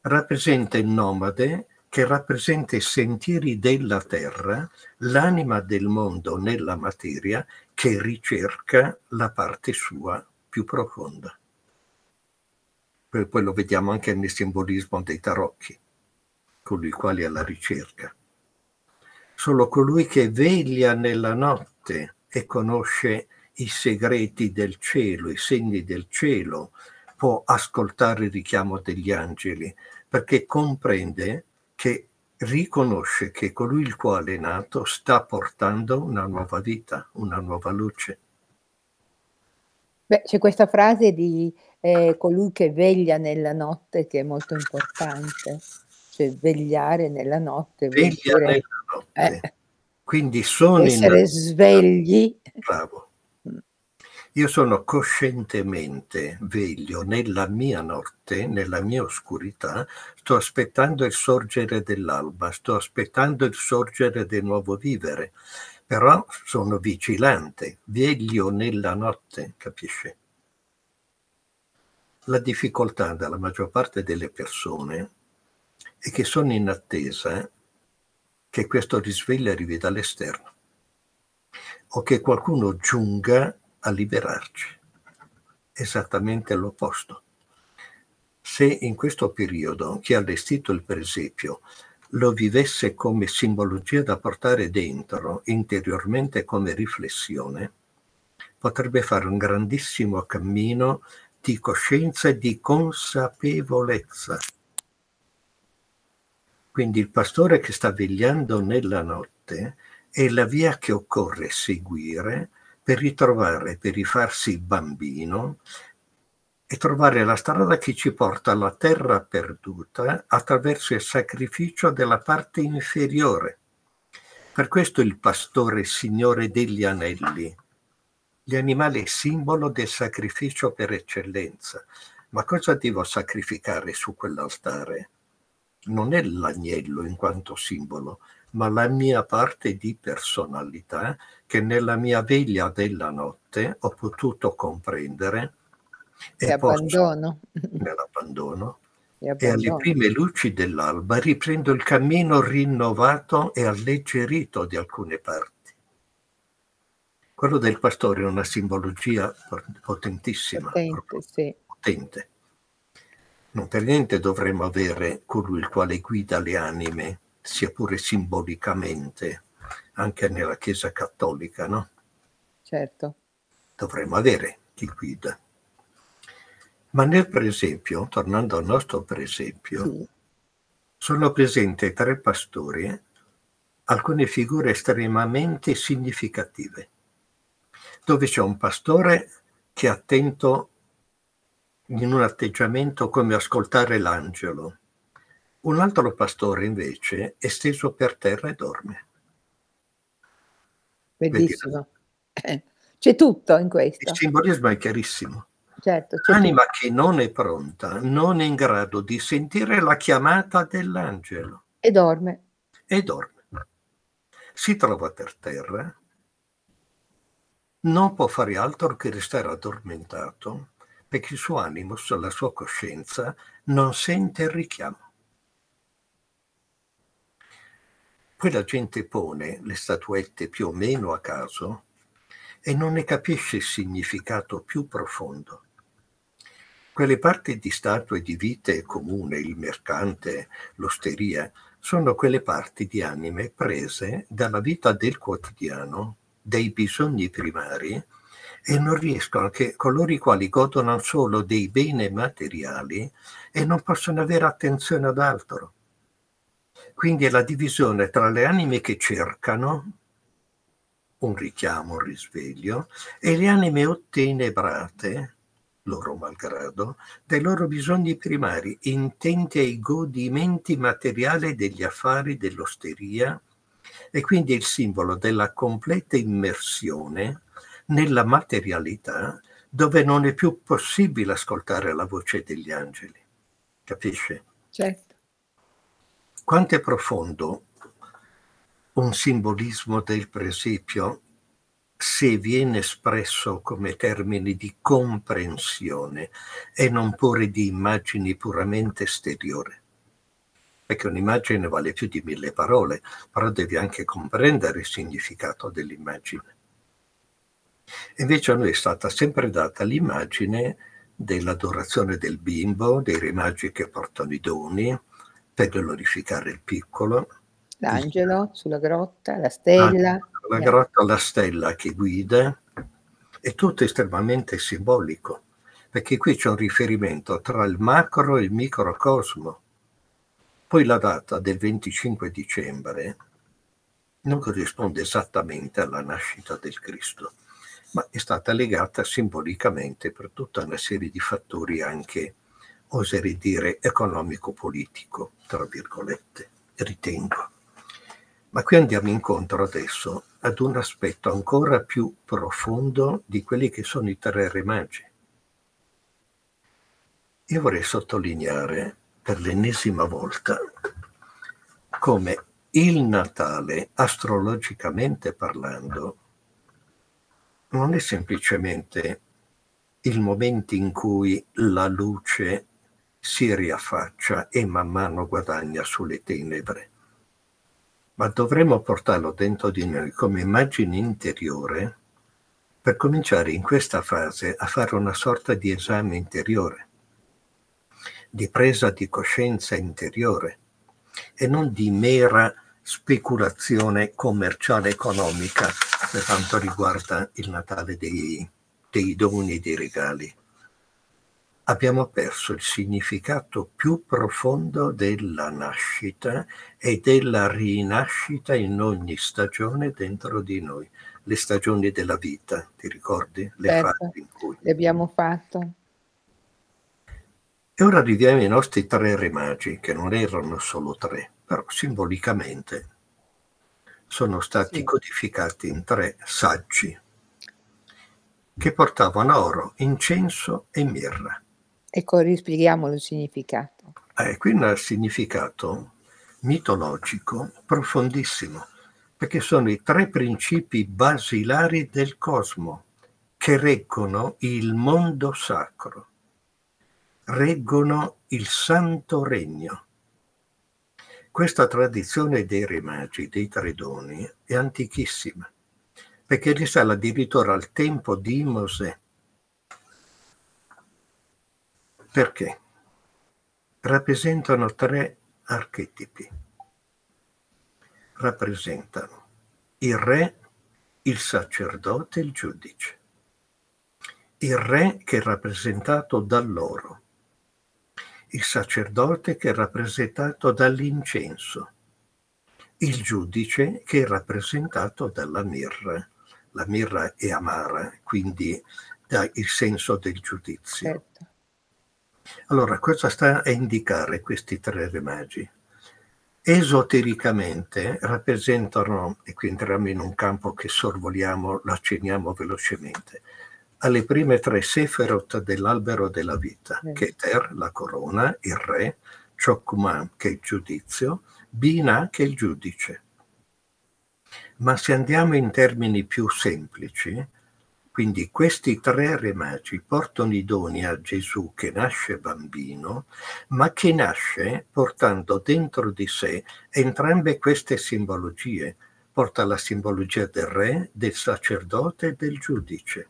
[SPEAKER 2] rappresenta il nomade che rappresenta i sentieri della terra, l'anima del mondo nella materia che ricerca la parte sua più profonda. Poi lo vediamo anche nel simbolismo dei tarocchi, colui quale è alla ricerca. Solo colui che veglia nella notte e conosce i segreti del cielo, i segni del cielo, può ascoltare il richiamo degli angeli, perché comprende che riconosce che colui il quale è nato sta portando una nuova vita, una nuova luce.
[SPEAKER 1] Beh, c'è questa frase di, colui che veglia nella notte che è molto importante. Cioè vegliare nella notte vuol
[SPEAKER 2] Veglia
[SPEAKER 1] dire
[SPEAKER 2] nella notte, quindi sono in
[SPEAKER 1] essere
[SPEAKER 2] attesa.
[SPEAKER 1] svegli.
[SPEAKER 2] Bravo.
[SPEAKER 1] Mh.
[SPEAKER 2] Io sono coscientemente veglio nella mia notte, nella mia oscurità, sto aspettando il sorgere dell'alba, sto aspettando il sorgere del nuovo vivere, però sono vigilante, veglio nella notte, capisci? La difficoltà della maggior parte delle persone è che sono in attesa che questo risveglio arrivi dall'esterno o che qualcuno giunga a liberarci. Esattamente l'opposto. Se in questo periodo chi ha allestito il presepio lo vivesse come simbologia da portare dentro, interiormente come riflessione, potrebbe fare un grandissimo cammino di coscienza e di consapevolezza. Quindi il pastore che sta vegliando nella notte è la via che occorre seguire per ritrovare, per rifarsi bambino e trovare la strada che ci porta alla terra perduta attraverso il sacrificio della parte inferiore. Per questo il pastore è signore degli anelli. Gli animali è simbolo del sacrificio per eccellenza. Ma cosa devo sacrificare su quell'altare? Non è l'agnello in quanto simbolo, ma la mia parte di personalità che nella mia veglia della notte ho potuto comprendere
[SPEAKER 1] E
[SPEAKER 2] e posso,
[SPEAKER 1] abbandono.
[SPEAKER 2] nell'abbandono,
[SPEAKER 1] E
[SPEAKER 2] e alle
[SPEAKER 1] abbandono.
[SPEAKER 2] prime luci dell'alba riprendo il cammino rinnovato e alleggerito di alcune parti. Quello del pastore è una simbologia potentissima,
[SPEAKER 1] Potente,
[SPEAKER 2] proprio
[SPEAKER 1] sì.
[SPEAKER 2] potente. Non per niente dovremmo avere colui il quale guida le anime, sia pure simbolicamente, anche nella Chiesa cattolica, no?
[SPEAKER 1] Certo.
[SPEAKER 2] Dovremmo avere chi guida. Ma nel presepio, tornando al nostro presepio,
[SPEAKER 1] Sì.
[SPEAKER 2] sono presenti 3 pastori, alcune figure estremamente significative, dove c'è un pastore che è attento in un atteggiamento come ascoltare l'angelo. Un altro pastore invece è steso per terra e dorme. Vedi,
[SPEAKER 1] Bellissimo. C'è tutto in
[SPEAKER 2] il
[SPEAKER 1] questo.
[SPEAKER 2] simbolismo è chiarissimo.
[SPEAKER 1] Certo, c'è tu
[SPEAKER 2] L'anima che non è pronta, non è in grado di sentire la chiamata dell'angelo
[SPEAKER 1] e dorme.
[SPEAKER 2] e dorme. Si trova per terra, non può fare altro che restare addormentato perché il suo animo, la sua coscienza, non sente il richiamo. Poi la gente pone le statuette più o meno a caso e non ne capisce il significato più profondo. Quelle parti di statue di vite comune, il mercante, l'osteria, sono quelle parti di anime prese dalla vita del quotidiano, dei bisogni primari, e non riescono, che coloro i quali godono solo dei beni materiali e non possono avere attenzione ad altro. Quindi è la divisione tra le anime che cercano un richiamo, un risveglio, e le anime ottenebrate, loro malgrado, dai loro bisogni primari, intenti ai godimenti materiali degli affari dell'osteria, e quindi è il simbolo della completa immersione nella materialità, dove non è più possibile ascoltare la voce degli angeli. Capisce?
[SPEAKER 1] Certo.
[SPEAKER 2] Quanto è profondo un simbolismo del presepio se viene espresso come termini di comprensione e non pure di immagini puramente esteriori. perché un'immagine vale più di 1000 parole, però devi anche comprendere il significato dell'immagine. Invece a noi è stata sempre data l'immagine dell'adorazione del bimbo, dei re magi che portano i doni per glorificare il piccolo,
[SPEAKER 1] L'angelo sulla grotta, la stella.
[SPEAKER 2] la grotta, la stella che guida, è tutto estremamente simbolico, perché qui c'è un riferimento tra il macro e il microcosmo. Poi la data del 25 dicembre non corrisponde esattamente alla nascita del Cristo, ma è stata legata simbolicamente per tutta una serie di fattori anche, oserei dire, economico-politico, tra virgolette, ritengo. Ma qui andiamo incontro adesso ad un aspetto ancora più profondo di quelli che sono i tre re magi. Io vorrei sottolineare per l'ennesima volta come il Natale, astrologicamente parlando, non è semplicemente il momento in cui la luce si riaffaccia e man mano guadagna sulle tenebre, ma dovremmo portarlo dentro di noi come immagine interiore per cominciare in questa fase a fare una sorta di esame interiore, di presa di coscienza interiore e non di mera speculazione commerciale economica per quanto riguarda il Natale dei doni e dei regali. Abbiamo perso il significato più profondo della nascita e della rinascita in ogni stagione dentro di noi. Le stagioni della vita, ti ricordi? Le
[SPEAKER 1] Certo,
[SPEAKER 2] fasi in cui...
[SPEAKER 1] le abbiamo fatto.
[SPEAKER 2] E ora arriviamo ai nostri tre re magi, che non erano solo tre, però simbolicamente sono stati codificati in tre saggi che portavano oro, incenso e mirra.
[SPEAKER 1] Ecco, rispieghiamolo il significato.
[SPEAKER 2] Qui un significato mitologico profondissimo, perché sono i tre principi basilari del cosmo che reggono il mondo sacro, reggono il santo regno. Questa tradizione dei re magi, dei tre doni, è antichissima, perché risale addirittura al tempo di Mosè. Perché? Rappresentano tre archetipi. Rappresentano il re, il sacerdote e il giudice. Il re che è rappresentato dall'oro, il sacerdote che è rappresentato dall'incenso, il giudice che è rappresentato dalla mirra. La mirra è amara, quindi dà il senso del giudizio.
[SPEAKER 1] Certo.
[SPEAKER 2] Allora, cosa sta a indicare questi tre re magi? Esotericamente rappresentano, e qui entriamo in un campo che sorvoliamo, lo accenniamo velocemente, alle prime tre Seferot dell'albero della vita, Keter, la corona, il re, Chokmah, che è il giudizio, Binah, che è il giudice. Ma se andiamo in termini più semplici, quindi questi tre re magi portano i doni a Gesù che nasce bambino, ma che nasce portando dentro di sé entrambe queste simbologie. Porta la simbologia del re, del sacerdote e del giudice.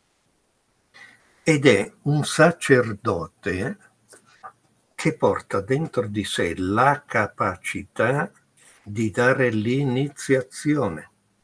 [SPEAKER 2] Ed è un sacerdote che porta dentro di sé la capacità di dare l'iniziazione.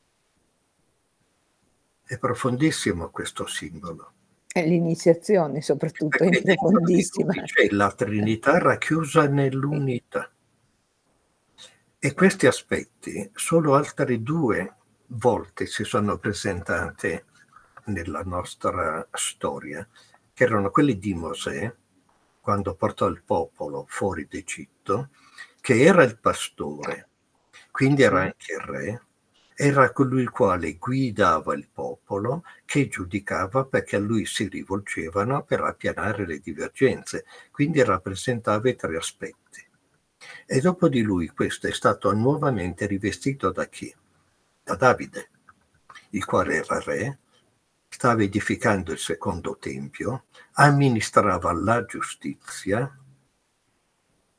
[SPEAKER 2] È profondissimo questo simbolo.
[SPEAKER 1] L'iniziazione soprattutto è profondissima.
[SPEAKER 2] C'è la Trinità racchiusa nell'unità. E questi aspetti solo altre 2 volte si sono presentate nella nostra storia, che erano quelli di Mosè, quando portò il popolo fuori d'Egitto, che era il pastore, quindi era anche il re, era colui il quale guidava il popolo, che giudicava perché a lui si rivolgevano per appianare le divergenze, quindi rappresentava i 3 aspetti. E dopo di lui questo è stato nuovamente rivestito da chi? Da Davide, il quale era re, stava edificando il secondo tempio, amministrava la giustizia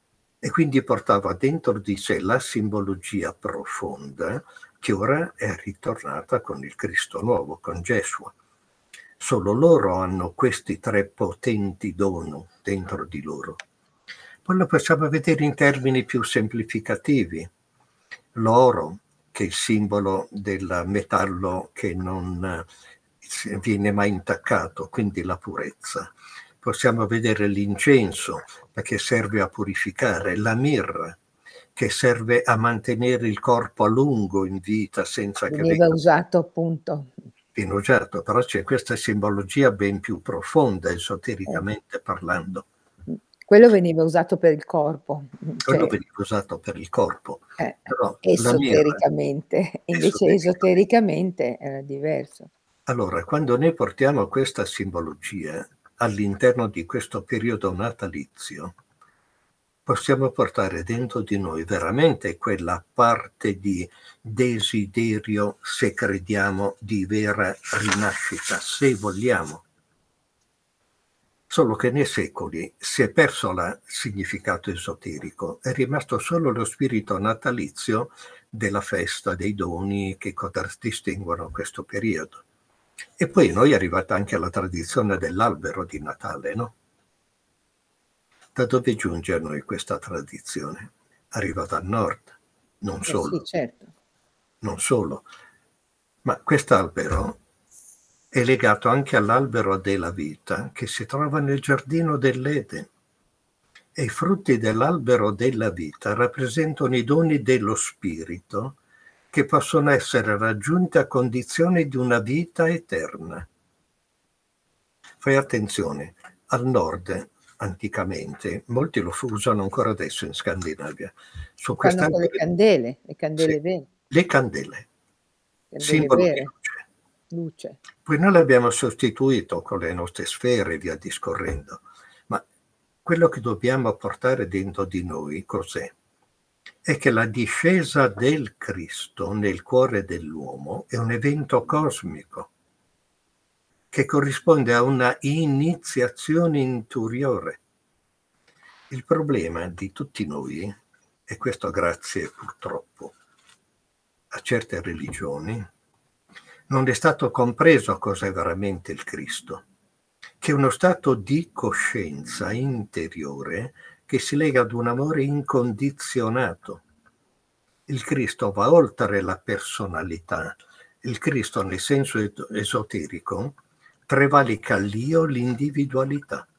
[SPEAKER 2] e quindi portava dentro di sé la simbologia profonda che ora è ritornata con il Cristo nuovo, con Gesù. Solo loro hanno questi 3 potenti doni dentro di loro. Poi lo possiamo vedere in termini più semplificativi. L'oro, che è il simbolo del metallo che non viene mai intaccato, quindi la purezza. Possiamo vedere l'incenso, perché serve a purificare, la mirra, che serve a mantenere il corpo a lungo in vita senza che
[SPEAKER 1] Veniva
[SPEAKER 2] venga
[SPEAKER 1] usato appunto.
[SPEAKER 2] pienogiato, però c'è questa simbologia ben più profonda, esotericamente parlando.
[SPEAKER 1] Quello veniva usato per il corpo,
[SPEAKER 2] Quello
[SPEAKER 1] cioè
[SPEAKER 2] veniva usato per il corpo, però la mirra
[SPEAKER 1] esotericamente, invece
[SPEAKER 2] esotericamente.
[SPEAKER 1] esotericamente era diverso.
[SPEAKER 2] Allora, quando noi portiamo questa simbologia all'interno di questo periodo natalizio, possiamo portare dentro di noi veramente quella parte di desiderio, se crediamo, di vera rinascita, se vogliamo. Solo che nei secoli si è perso il significato esoterico, è rimasto solo lo spirito natalizio della festa, dei doni che contraddistinguono questo periodo. E poi noi è arrivata anche la tradizione dell'albero di Natale, no? Da dove giunge a noi questa tradizione? Arriva dal nord, non
[SPEAKER 1] Eh sì,
[SPEAKER 2] solo,
[SPEAKER 1] certo.
[SPEAKER 2] non solo. Ma quest'albero è legato anche all'albero della vita che si trova nel giardino dell'Eden. E i frutti dell'albero della vita rappresentano i doni dello spirito che possono essere raggiunti a condizione di una vita eterna. Fai attenzione, al nord anticamente, molti lo usano ancora adesso in Scandinavia, su
[SPEAKER 1] Fanno con
[SPEAKER 2] quest'albero,
[SPEAKER 1] le
[SPEAKER 2] sì,
[SPEAKER 1] candele vere,
[SPEAKER 2] le candele,
[SPEAKER 1] candele
[SPEAKER 2] simbolo di
[SPEAKER 1] vere,
[SPEAKER 2] luce.
[SPEAKER 1] luce.
[SPEAKER 2] Poi noi l'abbiamo sostituito con le nostre sfere e via discorrendo, ma quello che dobbiamo portare dentro di noi cos'è? È che la discesa del Cristo nel cuore dell'uomo è un evento cosmico che corrisponde a una iniziazione interiore. Il problema di tutti noi, e questo grazie purtroppo a certe religioni, non è stato compreso cos'è veramente il Cristo, che è uno stato di coscienza interiore che si lega ad un amore incondizionato. Il Cristo va oltre la personalità. Il Cristo, nel senso esoterico, prevalica l'io, l'individualità.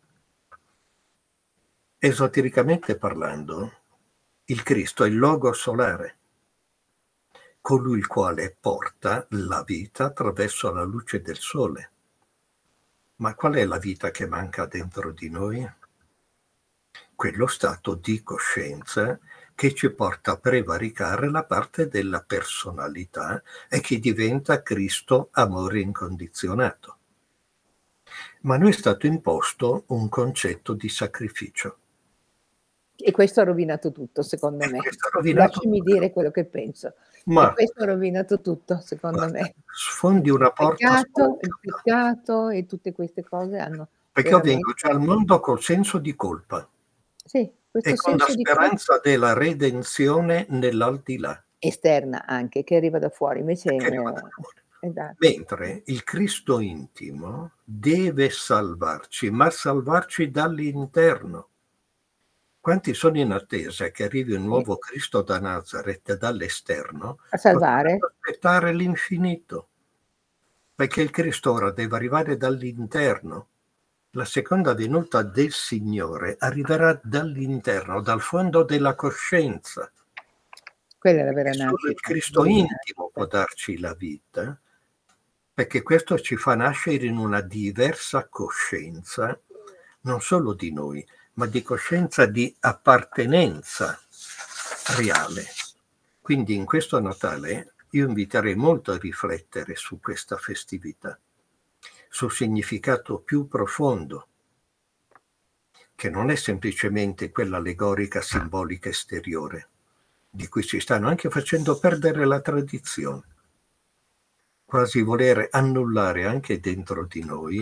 [SPEAKER 2] Esotericamente parlando, il Cristo è il logo solare, colui il quale porta la vita attraverso la luce del sole. Ma qual è la vita che manca dentro di noi? Quello stato di coscienza che ci porta a prevaricare la parte della personalità e che diventa Cristo amore incondizionato. Ma a noi è stato imposto un concetto di sacrificio.
[SPEAKER 1] E questo ha rovinato tutto secondo
[SPEAKER 2] E
[SPEAKER 1] me.
[SPEAKER 2] questo ha rovinato
[SPEAKER 1] Lasciami
[SPEAKER 2] tutto.
[SPEAKER 1] dire quello che penso. E
[SPEAKER 2] Ma
[SPEAKER 1] questo ha rovinato tutto secondo
[SPEAKER 2] guarda,
[SPEAKER 1] me.
[SPEAKER 2] sfondi una porta
[SPEAKER 1] Il
[SPEAKER 2] spaventata,
[SPEAKER 1] peccato e tutte queste cose hanno
[SPEAKER 2] perché io vengo già al
[SPEAKER 1] veramente
[SPEAKER 2] mondo col senso di colpa
[SPEAKER 1] sì,
[SPEAKER 2] e
[SPEAKER 1] questo
[SPEAKER 2] con la
[SPEAKER 1] senso di colpa
[SPEAKER 2] speranza della redenzione nell'aldilà.
[SPEAKER 1] esterna anche, che arriva da fuori, invece
[SPEAKER 2] Perché arriva da fuori.
[SPEAKER 1] esatto.
[SPEAKER 2] Mentre il Cristo intimo deve salvarci, ma salvarci dall'interno. Quanti sono in attesa che arrivi un
[SPEAKER 1] Sì,
[SPEAKER 2] nuovo Cristo da Nazareth dall'esterno,
[SPEAKER 1] a salvare.
[SPEAKER 2] potrebbero aspettare l'infinito, perché il Cristo ora deve arrivare dall'interno. La seconda venuta del Signore arriverà dall'interno, dal fondo della coscienza.
[SPEAKER 1] Quella è la vera
[SPEAKER 2] E solo il
[SPEAKER 1] nascita,
[SPEAKER 2] Cristo
[SPEAKER 1] vera
[SPEAKER 2] intimo può
[SPEAKER 1] nascita.
[SPEAKER 2] darci la vita, perché questo ci fa nascere in una diversa coscienza, non solo di noi, ma di coscienza di appartenenza reale. Quindi in questo Natale io inviterei molto a riflettere su questa festività, sul significato più profondo, che non è semplicemente quella allegorica simbolica esteriore, di cui ci stanno anche facendo perdere la tradizione, quasi voler annullare anche dentro di noi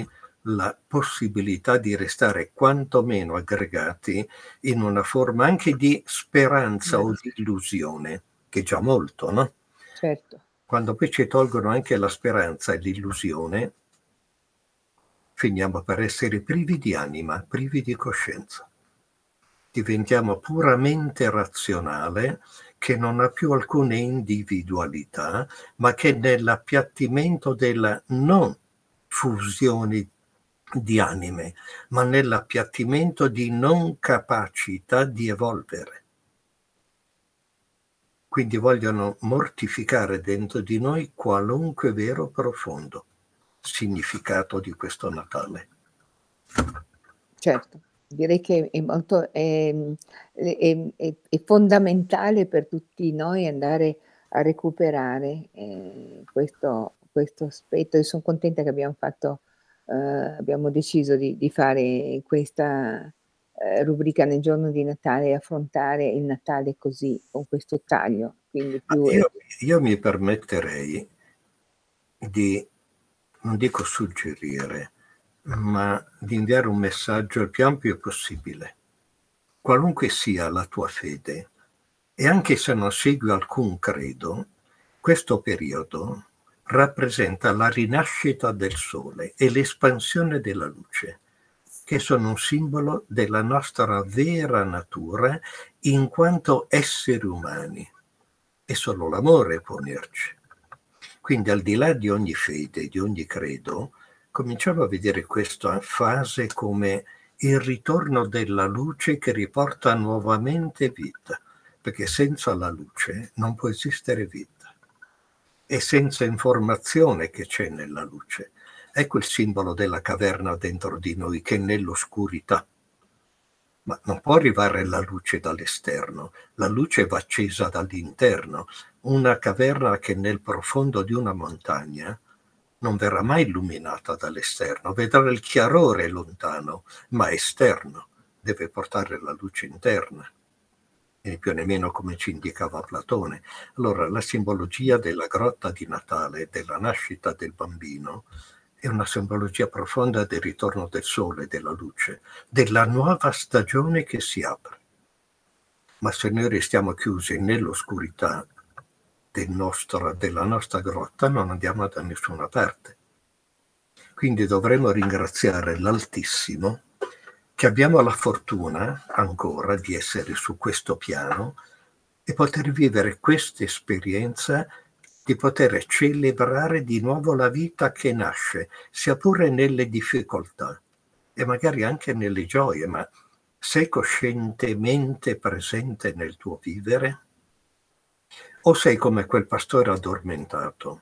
[SPEAKER 2] la possibilità di restare quantomeno aggregati in una forma anche di speranza o di illusione, che è già molto, no?
[SPEAKER 1] Certo.
[SPEAKER 2] Quando poi ci tolgono anche la speranza e l'illusione, finiamo per essere privi di anima, privi di coscienza. Diventiamo puramente razionale, che non ha più alcuna individualità, ma che nell'appiattimento della non fusione di anime, ma nell'appiattimento di non capacità di evolvere. Quindi vogliono mortificare dentro di noi qualunque vero profondo significato di questo Natale.
[SPEAKER 1] Certo, direi che è molto è fondamentale per tutti noi andare a recuperare, questo aspetto, e son contenta che abbiamo deciso di fare questa, rubrica nel giorno di Natale e affrontare il Natale così, con questo taglio, quindi
[SPEAKER 2] Ma
[SPEAKER 1] più
[SPEAKER 2] io mi permetterei di, non dico suggerire, ma di inviare un messaggio il più ampio possibile. Qualunque sia la tua fede, e anche se non segui alcun credo, questo periodo rappresenta la rinascita del sole e l'espansione della luce, che sono un simbolo della nostra vera natura in quanto esseri umani. E solo l'amore può unirci. Quindi, al di là di ogni fede, di ogni credo, cominciamo a vedere questa fase come il ritorno della luce che riporta nuovamente vita, perché senza la luce non può esistere vita, e senza informazione che c'è nella luce. Ecco il simbolo della caverna dentro di noi, che è nell'oscurità. Ma non può arrivare la luce dall'esterno, la luce va accesa dall'interno. Una caverna che nel profondo di una montagna non verrà mai illuminata dall'esterno, vedrà il chiarore lontano, ma esterno, deve portare la luce interna, né più né meno come ci indicava Platone. Allora la simbologia della grotta di Natale, della nascita del bambino, è una simbologia profonda del ritorno del sole, della luce, della nuova stagione che si apre. Ma se noi restiamo chiusi nell'oscurità della nostra grotta, non andiamo da nessuna parte. Quindi dovremo ringraziare l'Altissimo, che abbiamo la fortuna ancora di essere su questo piano e poter vivere questa esperienza, di poter celebrare di nuovo la vita che nasce, sia pure nelle difficoltà e magari anche nelle gioie, ma sei coscientemente presente nel tuo vivere? O sei come quel pastore addormentato?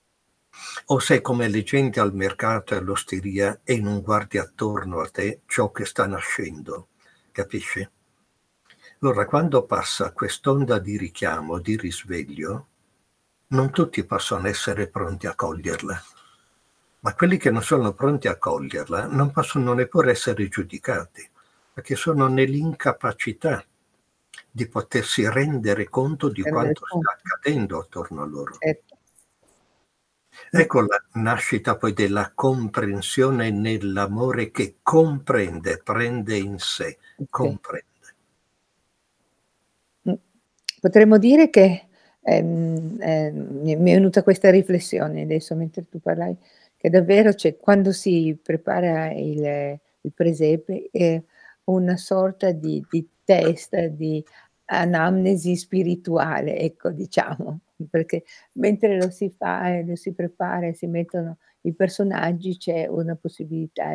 [SPEAKER 2] O sei come le gente al mercato e all'osteria e non guardi attorno a te ciò che sta nascendo? Capisci? Allora, quando passa quest'onda di richiamo, di risveglio, non tutti possono essere pronti a coglierla, ma quelli che non sono pronti a coglierla non possono neppure essere giudicati, perché sono nell'incapacità di potersi rendere conto di
[SPEAKER 1] rendere
[SPEAKER 2] quanto sta
[SPEAKER 1] conto.
[SPEAKER 2] accadendo attorno a loro.
[SPEAKER 1] Certo.
[SPEAKER 2] Ecco la nascita poi della comprensione nell'amore che comprende, prende in sé,
[SPEAKER 1] Sì.
[SPEAKER 2] comprende.
[SPEAKER 1] Mh. Potremmo dire che, mi è venuta questa riflessione adesso mentre tu parlavi, che davvero cioè quando si prepara il presepe è una sorta di test, di anamnesi spirituale, ecco, diciamo, perché mentre lo si fa e lo si prepara e si mettono i personaggi, c'è una possibilità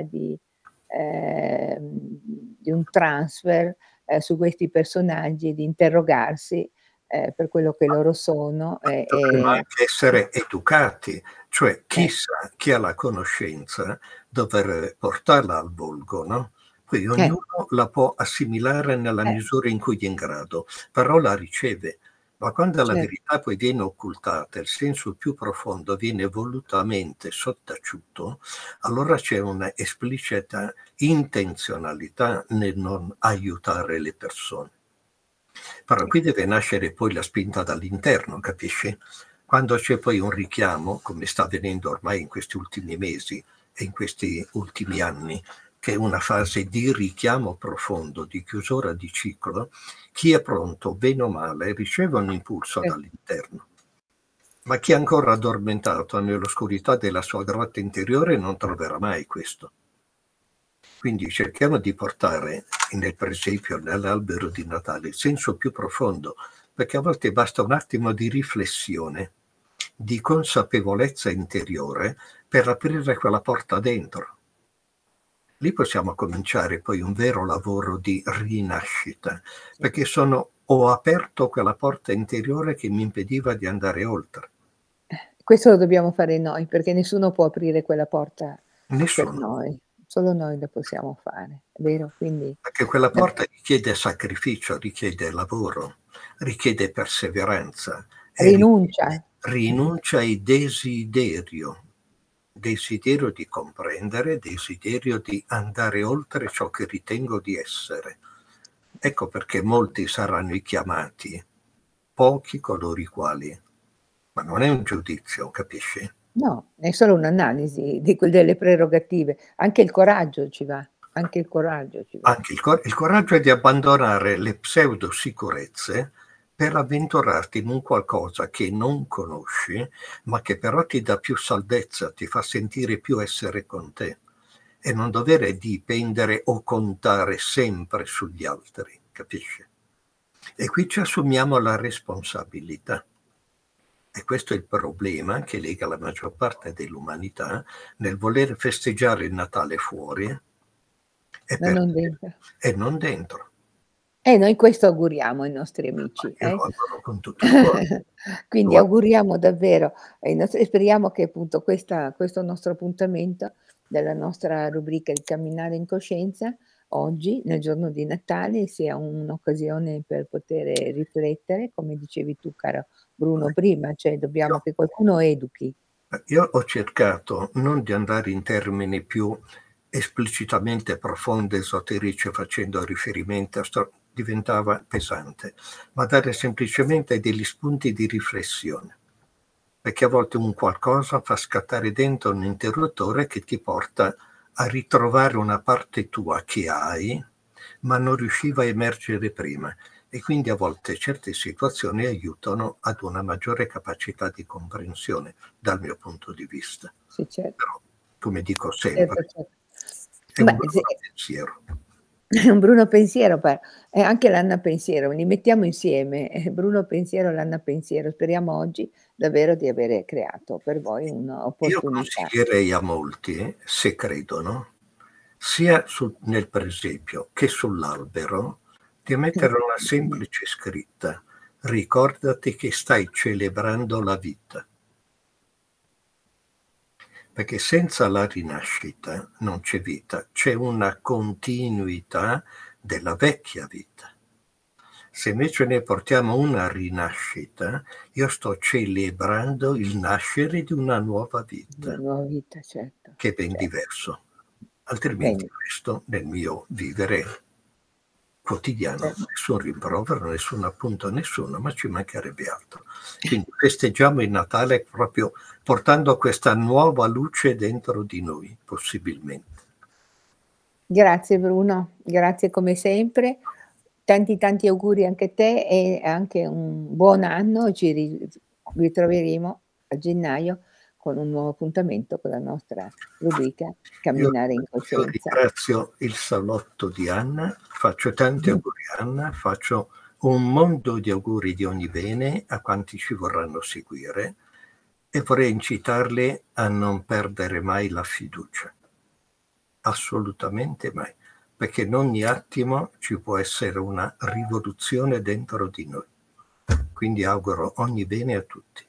[SPEAKER 1] di un transfer, su questi personaggi e di interrogarsi, per quello che loro sono
[SPEAKER 2] Dovremmo
[SPEAKER 1] e
[SPEAKER 2] anche essere educati, cioè chi ha la conoscenza dovrebbe portarla al volgo, no? Poi
[SPEAKER 1] eh,
[SPEAKER 2] ognuno la può assimilare nella
[SPEAKER 1] eh,
[SPEAKER 2] misura in cui è in grado, però la riceve. Ma quando la
[SPEAKER 1] cer
[SPEAKER 2] verità poi viene occultata, il senso più profondo viene volutamente sottaciuto, allora c'è una esplicita intenzionalità nel non aiutare le persone. Però qui deve nascere poi la spinta dall'interno, capisci? Quando c'è poi un richiamo, come sta avvenendo ormai in questi ultimi mesi, in questi ultimi anni, che è una fase di richiamo profondo, di chiusura di ciclo, chi è pronto, bene o male, riceve un impulso
[SPEAKER 1] cer
[SPEAKER 2] dall'interno. Ma chi è ancora addormentato nell'oscurità della sua grotta interiore non troverà mai questo. Quindi cerchiamo di portare nel presepio, nell'albero di Natale, il senso più profondo, perché a volte basta un attimo di riflessione, di consapevolezza interiore per aprire quella porta dentro. Lì possiamo cominciare poi un vero lavoro di rinascita,
[SPEAKER 1] sì.
[SPEAKER 2] perché ho aperto quella porta interiore che mi impediva di andare oltre.
[SPEAKER 1] Questo lo dobbiamo fare noi, perché nessuno può aprire quella porta per
[SPEAKER 2] Nessuno,
[SPEAKER 1] noi, solo noi lo possiamo fare, è vero? Quindi
[SPEAKER 2] perché quella
[SPEAKER 1] da
[SPEAKER 2] porta richiede sacrificio, richiede lavoro, richiede perseveranza e richiede
[SPEAKER 1] rinuncia.
[SPEAKER 2] rinuncia e desiderio di comprendere, desiderio di andare oltre ciò che ritengo di essere. Ecco perché molti saranno i chiamati, pochi coloro i quali, ma non è un giudizio, capisci?
[SPEAKER 1] No, è solo un'analisi di delle prerogative. Anche il coraggio ci va, anche il coraggio ci va.
[SPEAKER 2] Anche il coraggio è di abbandonare le pseudosicurezze per avventurarti in un qualcosa che non conosci, ma che però ti dà più salvezza, ti fa sentire più essere con te e non dover dipendere o contare sempre sugli altri, capisci? E qui ci assumiamo la responsabilità. E questo è il problema che lega la maggior parte dell'umanità nel voler festeggiare il Natale fuori e,
[SPEAKER 1] Ma non dentro.
[SPEAKER 2] e non dentro.
[SPEAKER 1] Noi questo auguriamo ai nostri amici,
[SPEAKER 2] Io
[SPEAKER 1] eh.
[SPEAKER 2] lo auguro con tutto il cuore.
[SPEAKER 1] Quindi
[SPEAKER 2] Lo
[SPEAKER 1] auguriamo davvero ai nostri e speriamo che appunto questo nostro appuntamento della nostra rubrica di Camminare in coscienza, oggi, nel giorno di Natale, sia un'occasione per poter riflettere, come dicevi tu caro Bruno prima, cioè
[SPEAKER 2] io
[SPEAKER 1] dobbiamo che qualcuno educhi.
[SPEAKER 2] io ho cercato non di andare in termini più esplicitamente profondi, esoterici, facendo riferimento a diventava pesante, ma dare semplicemente degli spunti di riflessione, perché a volte un qualcosa fa scattare dentro un interruttore che ti porta a ritrovare una parte tua che hai, ma non riusciva a emergere prima. E quindi a volte certe situazioni aiutano ad una maggiore capacità di comprensione, dal mio punto di vista.
[SPEAKER 1] Sì,
[SPEAKER 2] Però, come dico
[SPEAKER 1] certo,
[SPEAKER 2] sempre,
[SPEAKER 1] certo.
[SPEAKER 2] è un
[SPEAKER 1] Beh, se
[SPEAKER 2] brano pensiero.
[SPEAKER 1] Bruno Pensiero e anche l'Anna Pensiero, li mettiamo insieme, Bruno Pensiero, l'Anna Pensiero. Speriamo oggi davvero di avere creato per voi
[SPEAKER 2] Io
[SPEAKER 1] un'opportunità.
[SPEAKER 2] consiglierei a molti, se credono, sia nel presepio che sull'albero, di mettere una semplice scritta: ricordati che stai celebrando la vita. Perché senza la rinascita non c'è vita, c'è una continuità della vecchia vita. Se invece ne portiamo una rinascita, io sto celebrando il nascere di una nuova
[SPEAKER 1] Una
[SPEAKER 2] vita,
[SPEAKER 1] nuova vita, certo,
[SPEAKER 2] che è ben
[SPEAKER 1] cer
[SPEAKER 2] diverso. Altrimenti
[SPEAKER 1] bene,
[SPEAKER 2] questo nel mio vivere quotidiano,
[SPEAKER 1] cer
[SPEAKER 2] nessun rimprovero, nessun appunto a nessuno, ma ci mancherebbe altro. Quindi festeggiamo il Natale proprio portando questa nuova luce dentro di noi, possibilmente.
[SPEAKER 1] grazie Bruno, grazie come sempre. Tanti, tanti auguri anche a te e anche un buon anno. Ritroveremo a gennaio con un nuovo appuntamento con la nostra rubrica
[SPEAKER 2] Io
[SPEAKER 1] Camminare in
[SPEAKER 2] io
[SPEAKER 1] coscienza.
[SPEAKER 2] ringrazio il salotto di Anna, faccio tanti auguri a Anna, faccio un mondo di auguri di ogni bene a quanti ci vorranno seguire e vorrei incitarli a non perdere mai la fiducia, assolutamente mai, perché in ogni attimo ci può essere una rivoluzione dentro di noi. Quindi auguro ogni bene a tutti.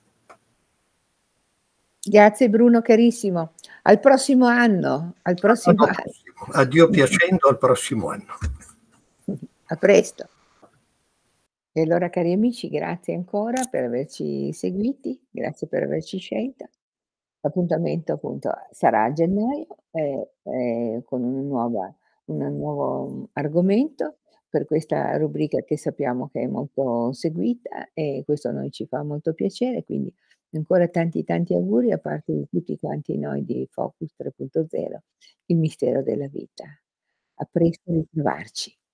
[SPEAKER 1] Grazie Bruno carissimo. Al prossimo anno, al prossimo
[SPEAKER 2] All'anno
[SPEAKER 1] anno.
[SPEAKER 2] prossimo. A Dio piacendo, al prossimo anno.
[SPEAKER 1] A presto. E allora cari amici, grazie ancora per averci seguiti, grazie per averci scelto. L'appuntamento appunto sarà a gennaio, con una nuova un nuovo argomento. per questa rubrica che sappiamo che è molto seguita e questo a noi ci fa molto piacere, quindi ancora tanti, tanti auguri da parte di tutti quanti noi di Focus 3.0, il mistero della vita. A presto, ritrovarci.